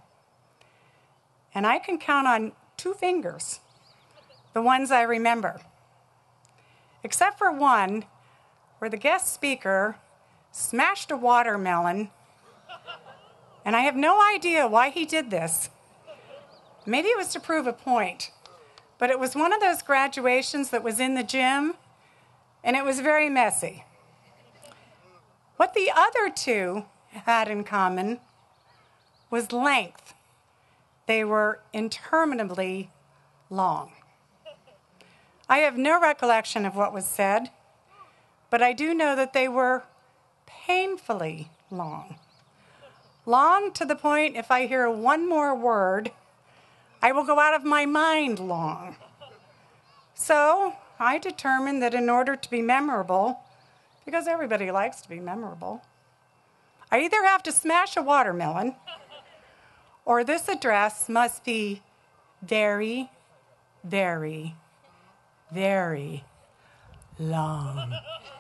And I can count on two fingers the ones I remember, except for one where the guest speaker smashed a watermelon, and I have no idea why he did this. Maybe it was to prove a point, but it was one of those graduations that was in the gym, and it was very messy. What the other two had in common was length. They were interminably long. I have no recollection of what was said, but I do know that they were painfully long. Long to the point, if I hear one more word, I will go out of my mind long. So I determined that in order to be memorable, because everybody likes to be memorable, I either have to smash a watermelon or this address must be very, very, very long.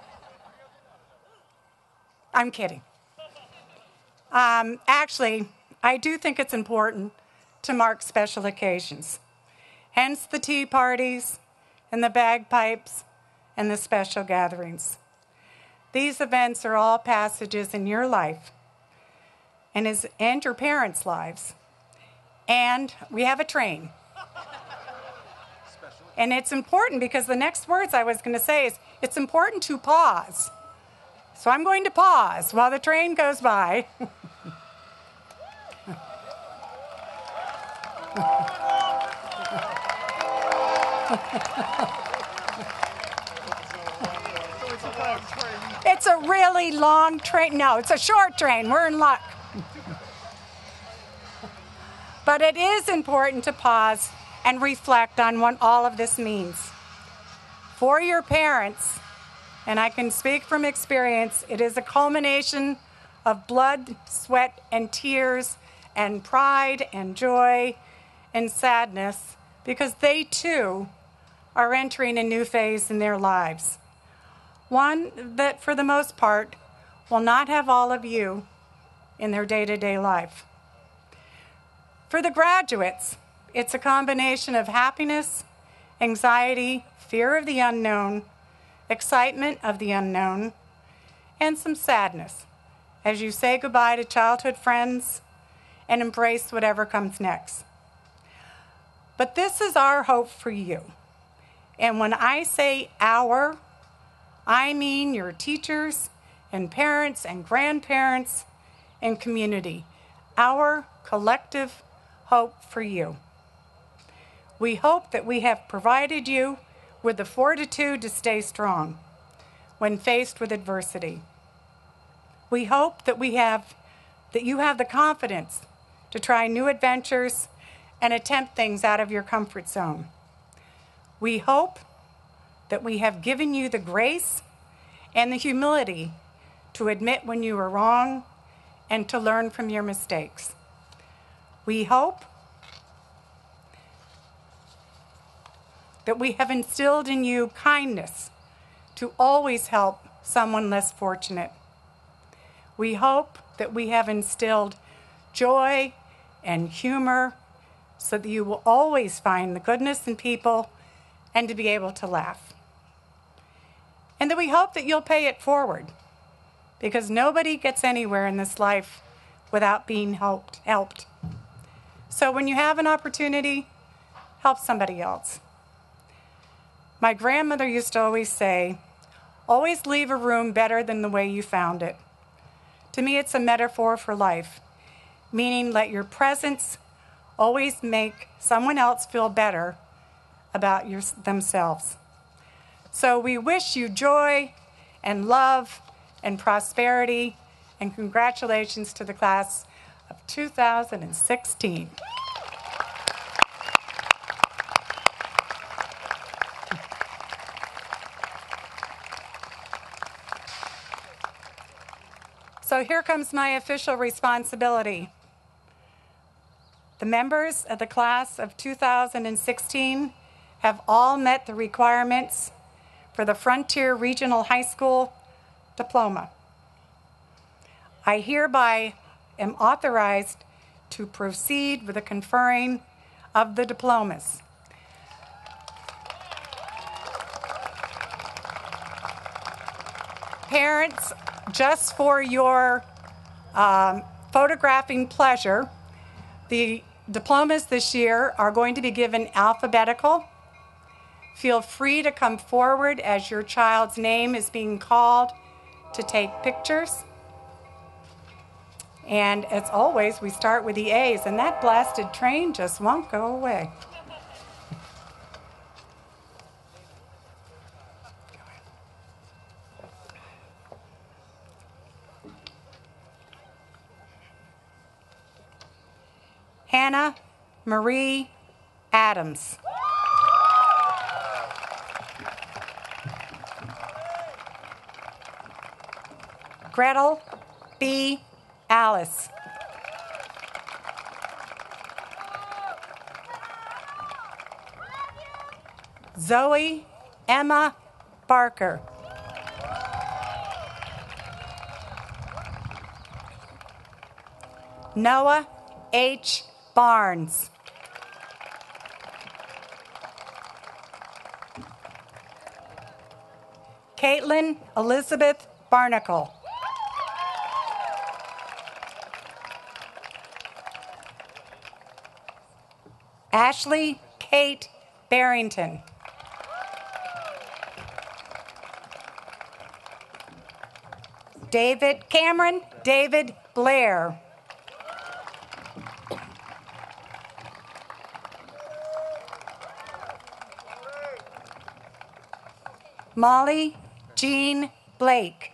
I'm kidding. Um, actually, I do think it's important to mark special occasions, hence the tea parties and the bagpipes and the special gatherings. These events are all passages in your life and, is, and your parents' lives. And we have a train. And it's important because the next words I was going to say is, it's important to pause. So I'm going to pause while the train goes by. It's a really long train. No, it's a short train. We're in luck. But it is important to pause and reflect on what all of this means. For your parents, and I can speak from experience, it is a culmination of blood, sweat, and tears, and pride and joy and sadness because they too are entering a new phase in their lives. One that, for the most part, will not have all of you in their day-to-day life. For the graduates, it's a combination of happiness, anxiety, fear of the unknown, excitement of the unknown, and some sadness as you say goodbye to childhood friends and embrace whatever comes next. But this is our hope for you. And when I say our, I mean your teachers and parents and grandparents and community, our collective hope for you. We hope that we have provided you with the fortitude to stay strong when faced with adversity. We hope that we have that you have the confidence to try new adventures and attempt things out of your comfort zone. We hope that we have given you the grace and the humility to admit when you were wrong and to learn from your mistakes. We hope that we have instilled in you kindness to always help someone less fortunate. We hope that we have instilled joy and humor so that you will always find the goodness in people and to be able to laugh. And that we hope that you'll pay it forward, because nobody gets anywhere in this life without being helped. helped. So when you have an opportunity, help somebody else. My grandmother used to always say, always leave a room better than the way you found it. To me, it's a metaphor for life, meaning let your presence always make someone else feel better about your, themselves. So we wish you joy and love and prosperity, and congratulations to the class of two thousand sixteen. So here comes my official responsibility. The members of the class of two thousand sixteen have all met the requirements for the Frontier Regional High School diploma. I hereby am authorized to proceed with the conferring of the diplomas. Parents, just for your um, photographing pleasure, the diplomas this year are going to be given alphabetical. Feel free to come forward as your child's name is being called to take pictures. And as always, we start with the A's, and that blasted train just won't go away. Hannah Marie Adams. Gretel B. Alice. Zoe Emma Barker. Noah H. Barnes. Caitlin Elizabeth Barnacle. Ashley Kate Barrington. David Cameron David Blair. Molly Jean Blake.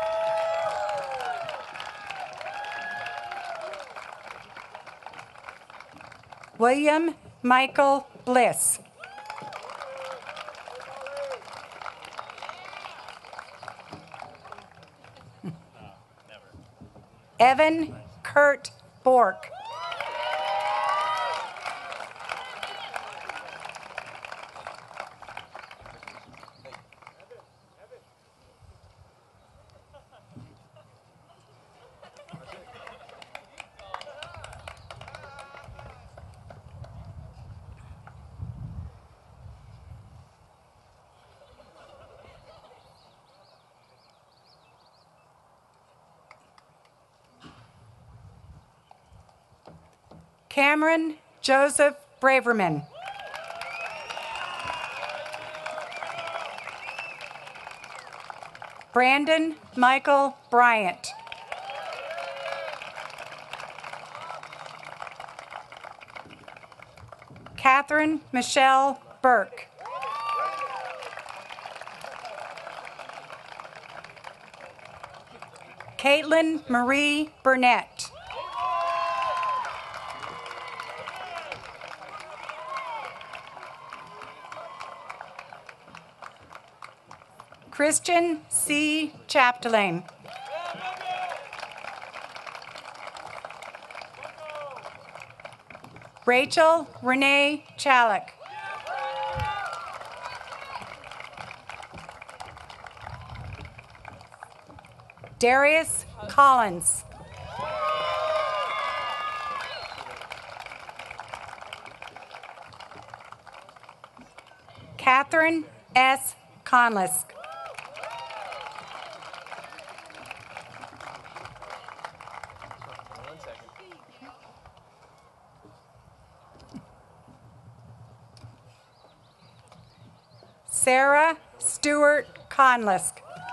William Michael Bliss. Evan Kurt Bork. Cameron Joseph Braverman. Brandon Michael Bryant. Catherine Michelle Burke. Caitlin Marie Burnett. Christian C. Chapdelaine. Rachel Renee Chalik. Darius Collins. Catherine S. Conlisk. Sarah Stewart Conlisk.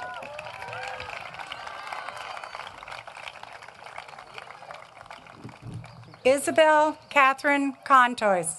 Isabel Catherine Contois.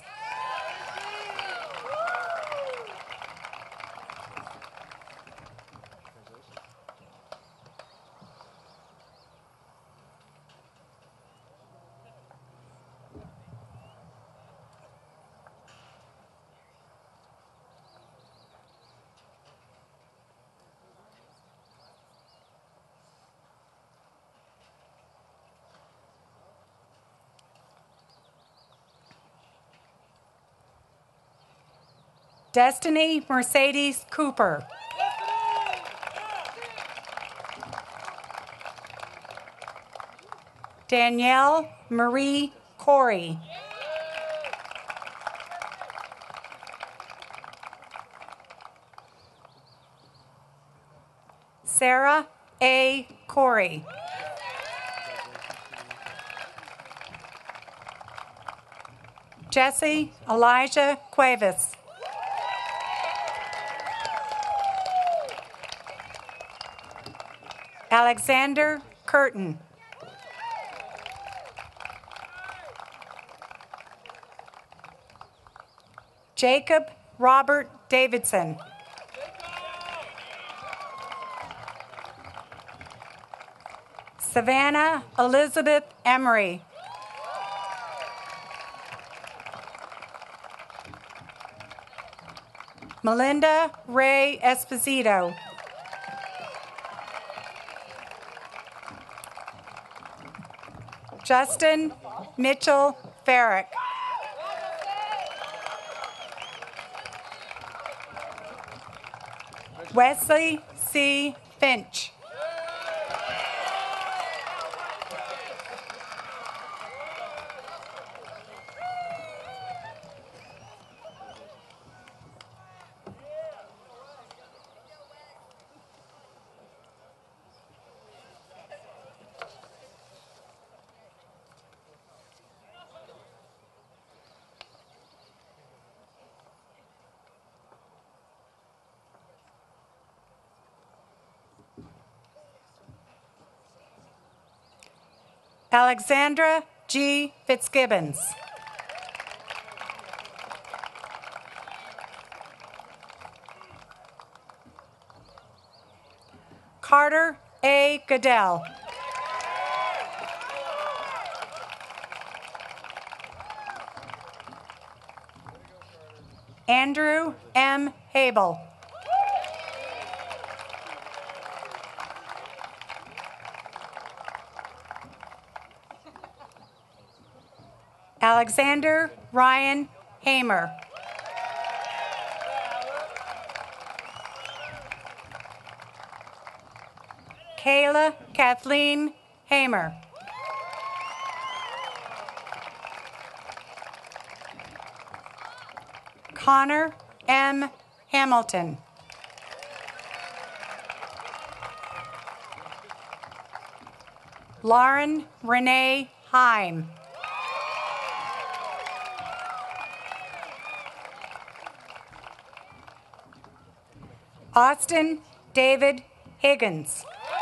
Destiny Mercedes Cooper. Danielle Marie Corey. Sarah A. Corey. Jesse Elijah Cuevas. Alexander Curtin. Jacob Robert Davidson. Savannah Elizabeth Emery. Melinda Ray Esposito. Justin Mitchell Farrick. Wesley C. Finch. Alexandra G. Fitzgibbons. Carter A. Goodell. Andrew M. Habel. Alexander Ryan Hamer. Kayla Kathleen Hamer. Connor M. Hamilton. Lauren Renee Heim. Austin David Higgins.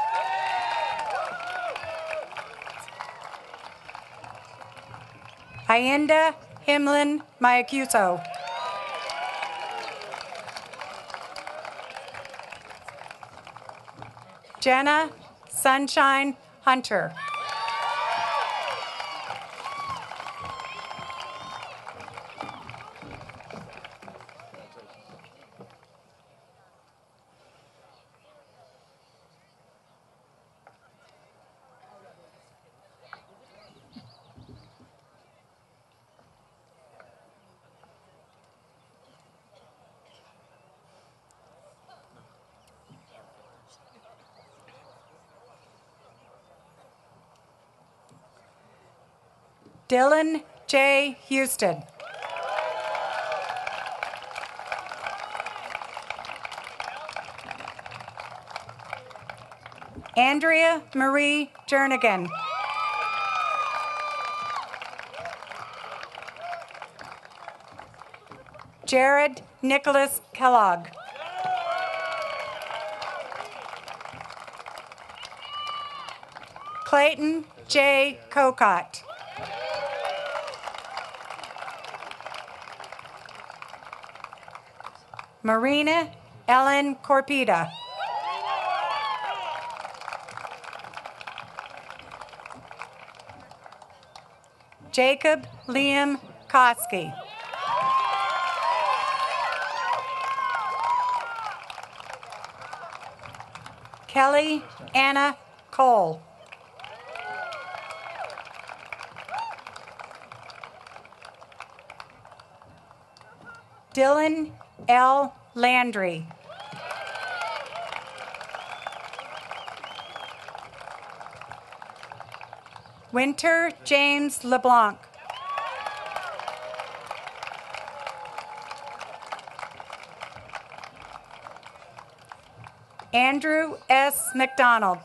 Ayinda Himlin Mayakuso. Jenna Sunshine Hunter. Dylan J. Houston. Andrea Marie Jernigan. Jared Nicholas Kellogg. Clayton J. Cocott. Marina Ellen Corpita. Jacob Liam Koski. Kelly Anna Cole. Dylan L. Landry. Winter James LeBlanc. Andrew S. McDonald.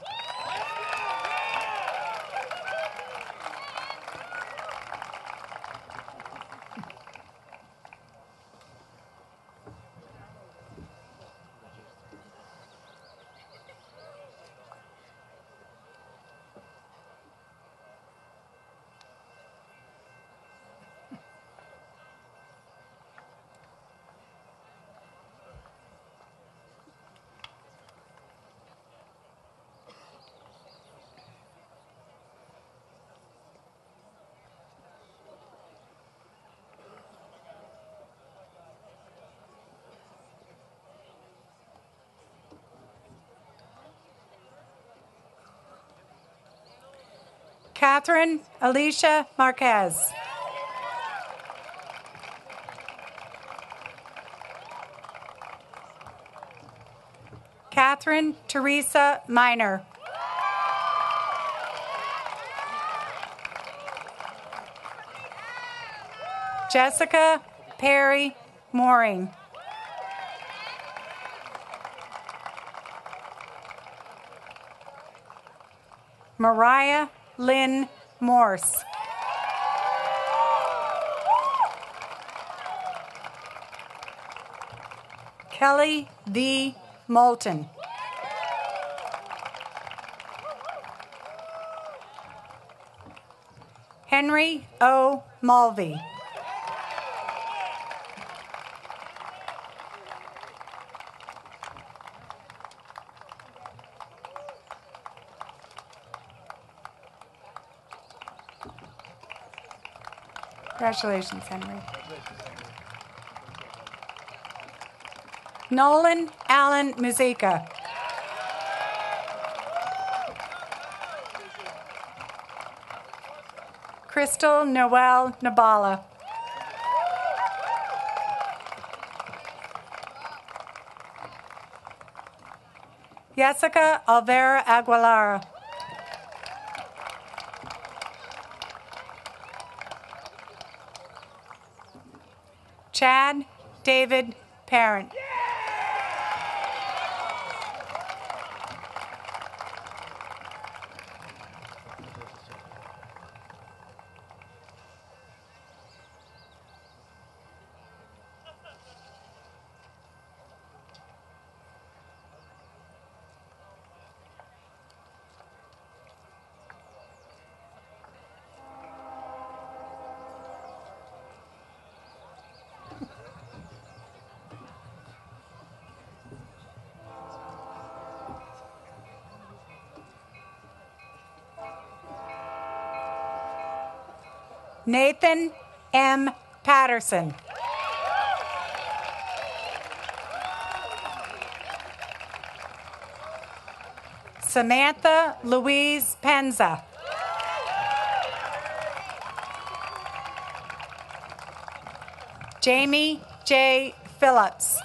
Catherine Alicia Marquez. Catherine Teresa Miner. Jessica Perry Mooring. Mariah Lynn Morse. Kelly V. Moulton. Henry O. Mulvey. Congratulations, Henry. Nolan Allen Muzica. Crystal Noel Nabala. Jessica Alvera Aguilar. Chad David Parent. Nathan M. Patterson. Samantha Louise Penza. Jamie J. Phillips.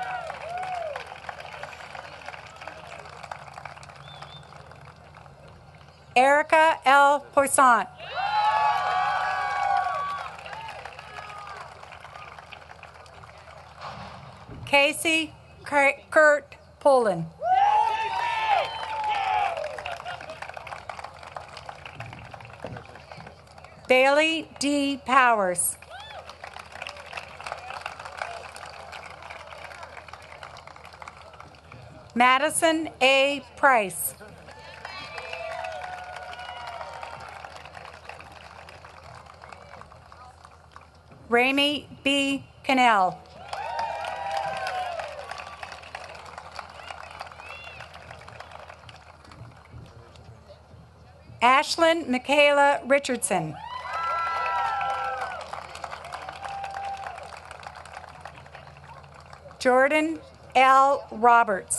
Erica L. Poissant. Casey Kurt Pullen. Bailey D. Powers. Madison A. Price. Ramey B. Cannell. Ashlyn Michaela Richardson. Jordan L. Roberts.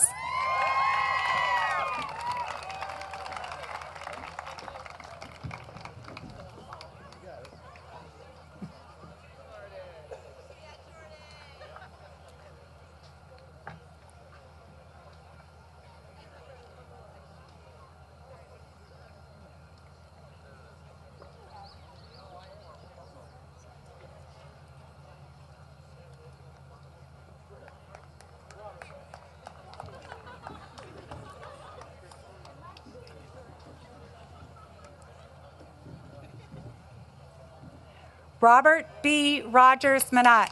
Robert B. Rogers Manat.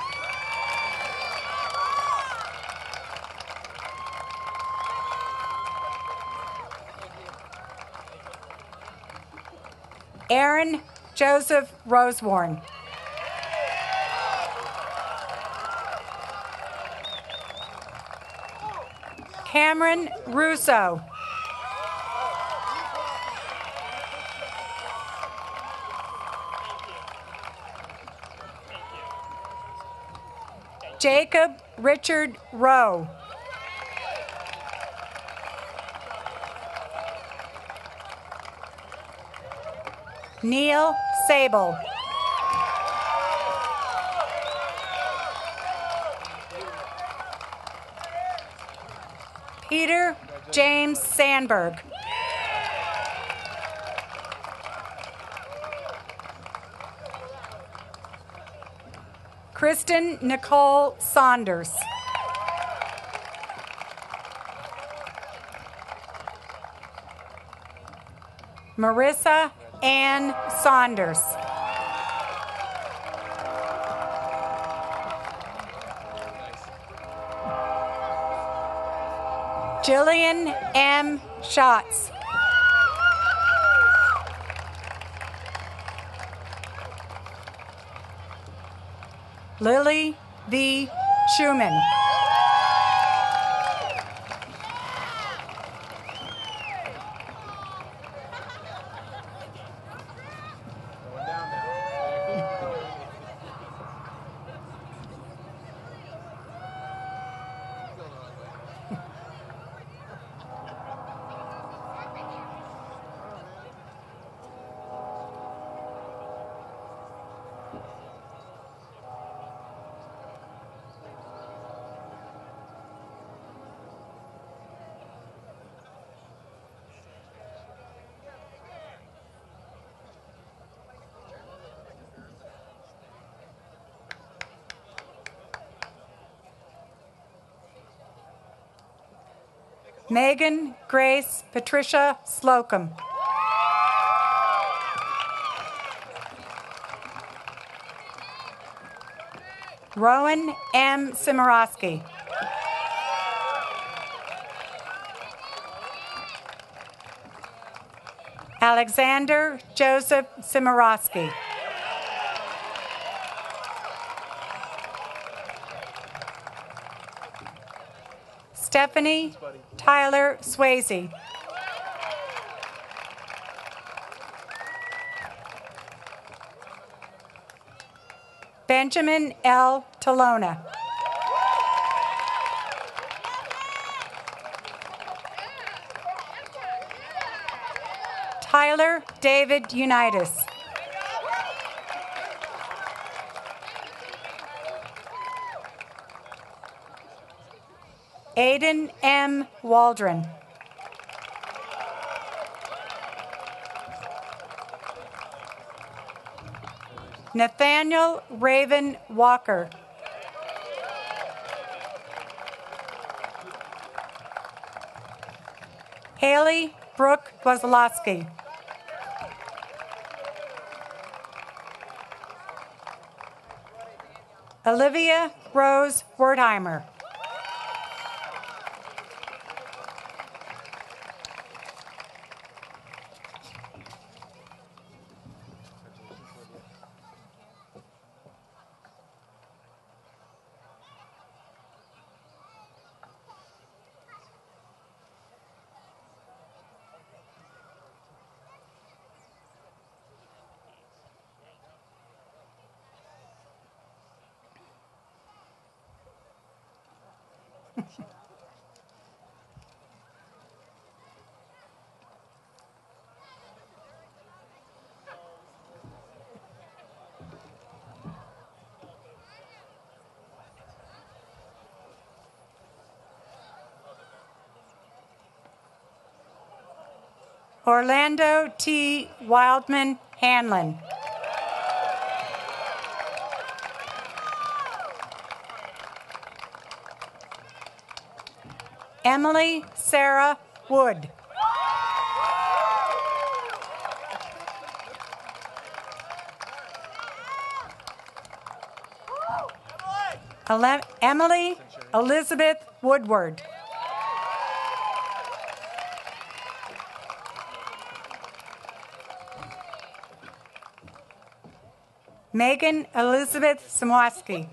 Aaron Joseph Rosewarn. Cameron Russo. Jacob Richard Rowe. Neil Sable. Peter James Sandberg. Kristen Nicole Saunders. Marissa Ann Saunders. Jillian M. Schatz. Lily V. Schumann. Megan Grace Patricia Slocum. Rowan M. Simorowski. Alexander Joseph Simorowski. Stephanie Tyler Swayze. Benjamin L. Talona. Tyler David Unitas. Aiden M. Waldron. Nathaniel Raven Walker. Haley Brooke Wazlowski. Olivia Rose Wertheimer. Orlando T. Wildman Hanlon. Emily Sarah Wood. Ele- Emily Elizabeth Woodward. Megan Elizabeth Samoski.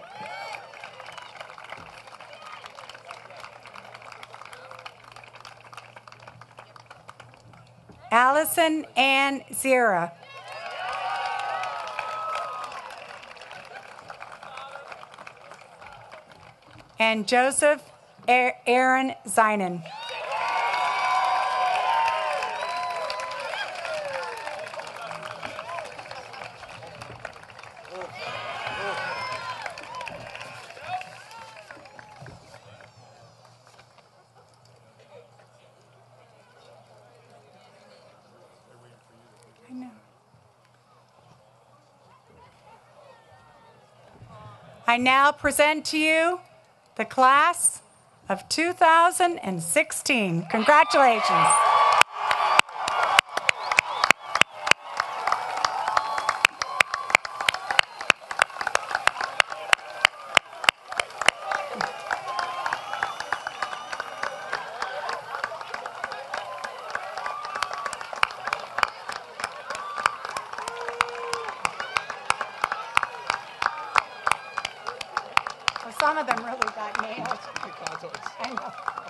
Allison Ann Zira. And Joseph Aaron Zeinen. I now present to you the class of two thousand sixteen. Congratulations. Some of them really got nailed. I know.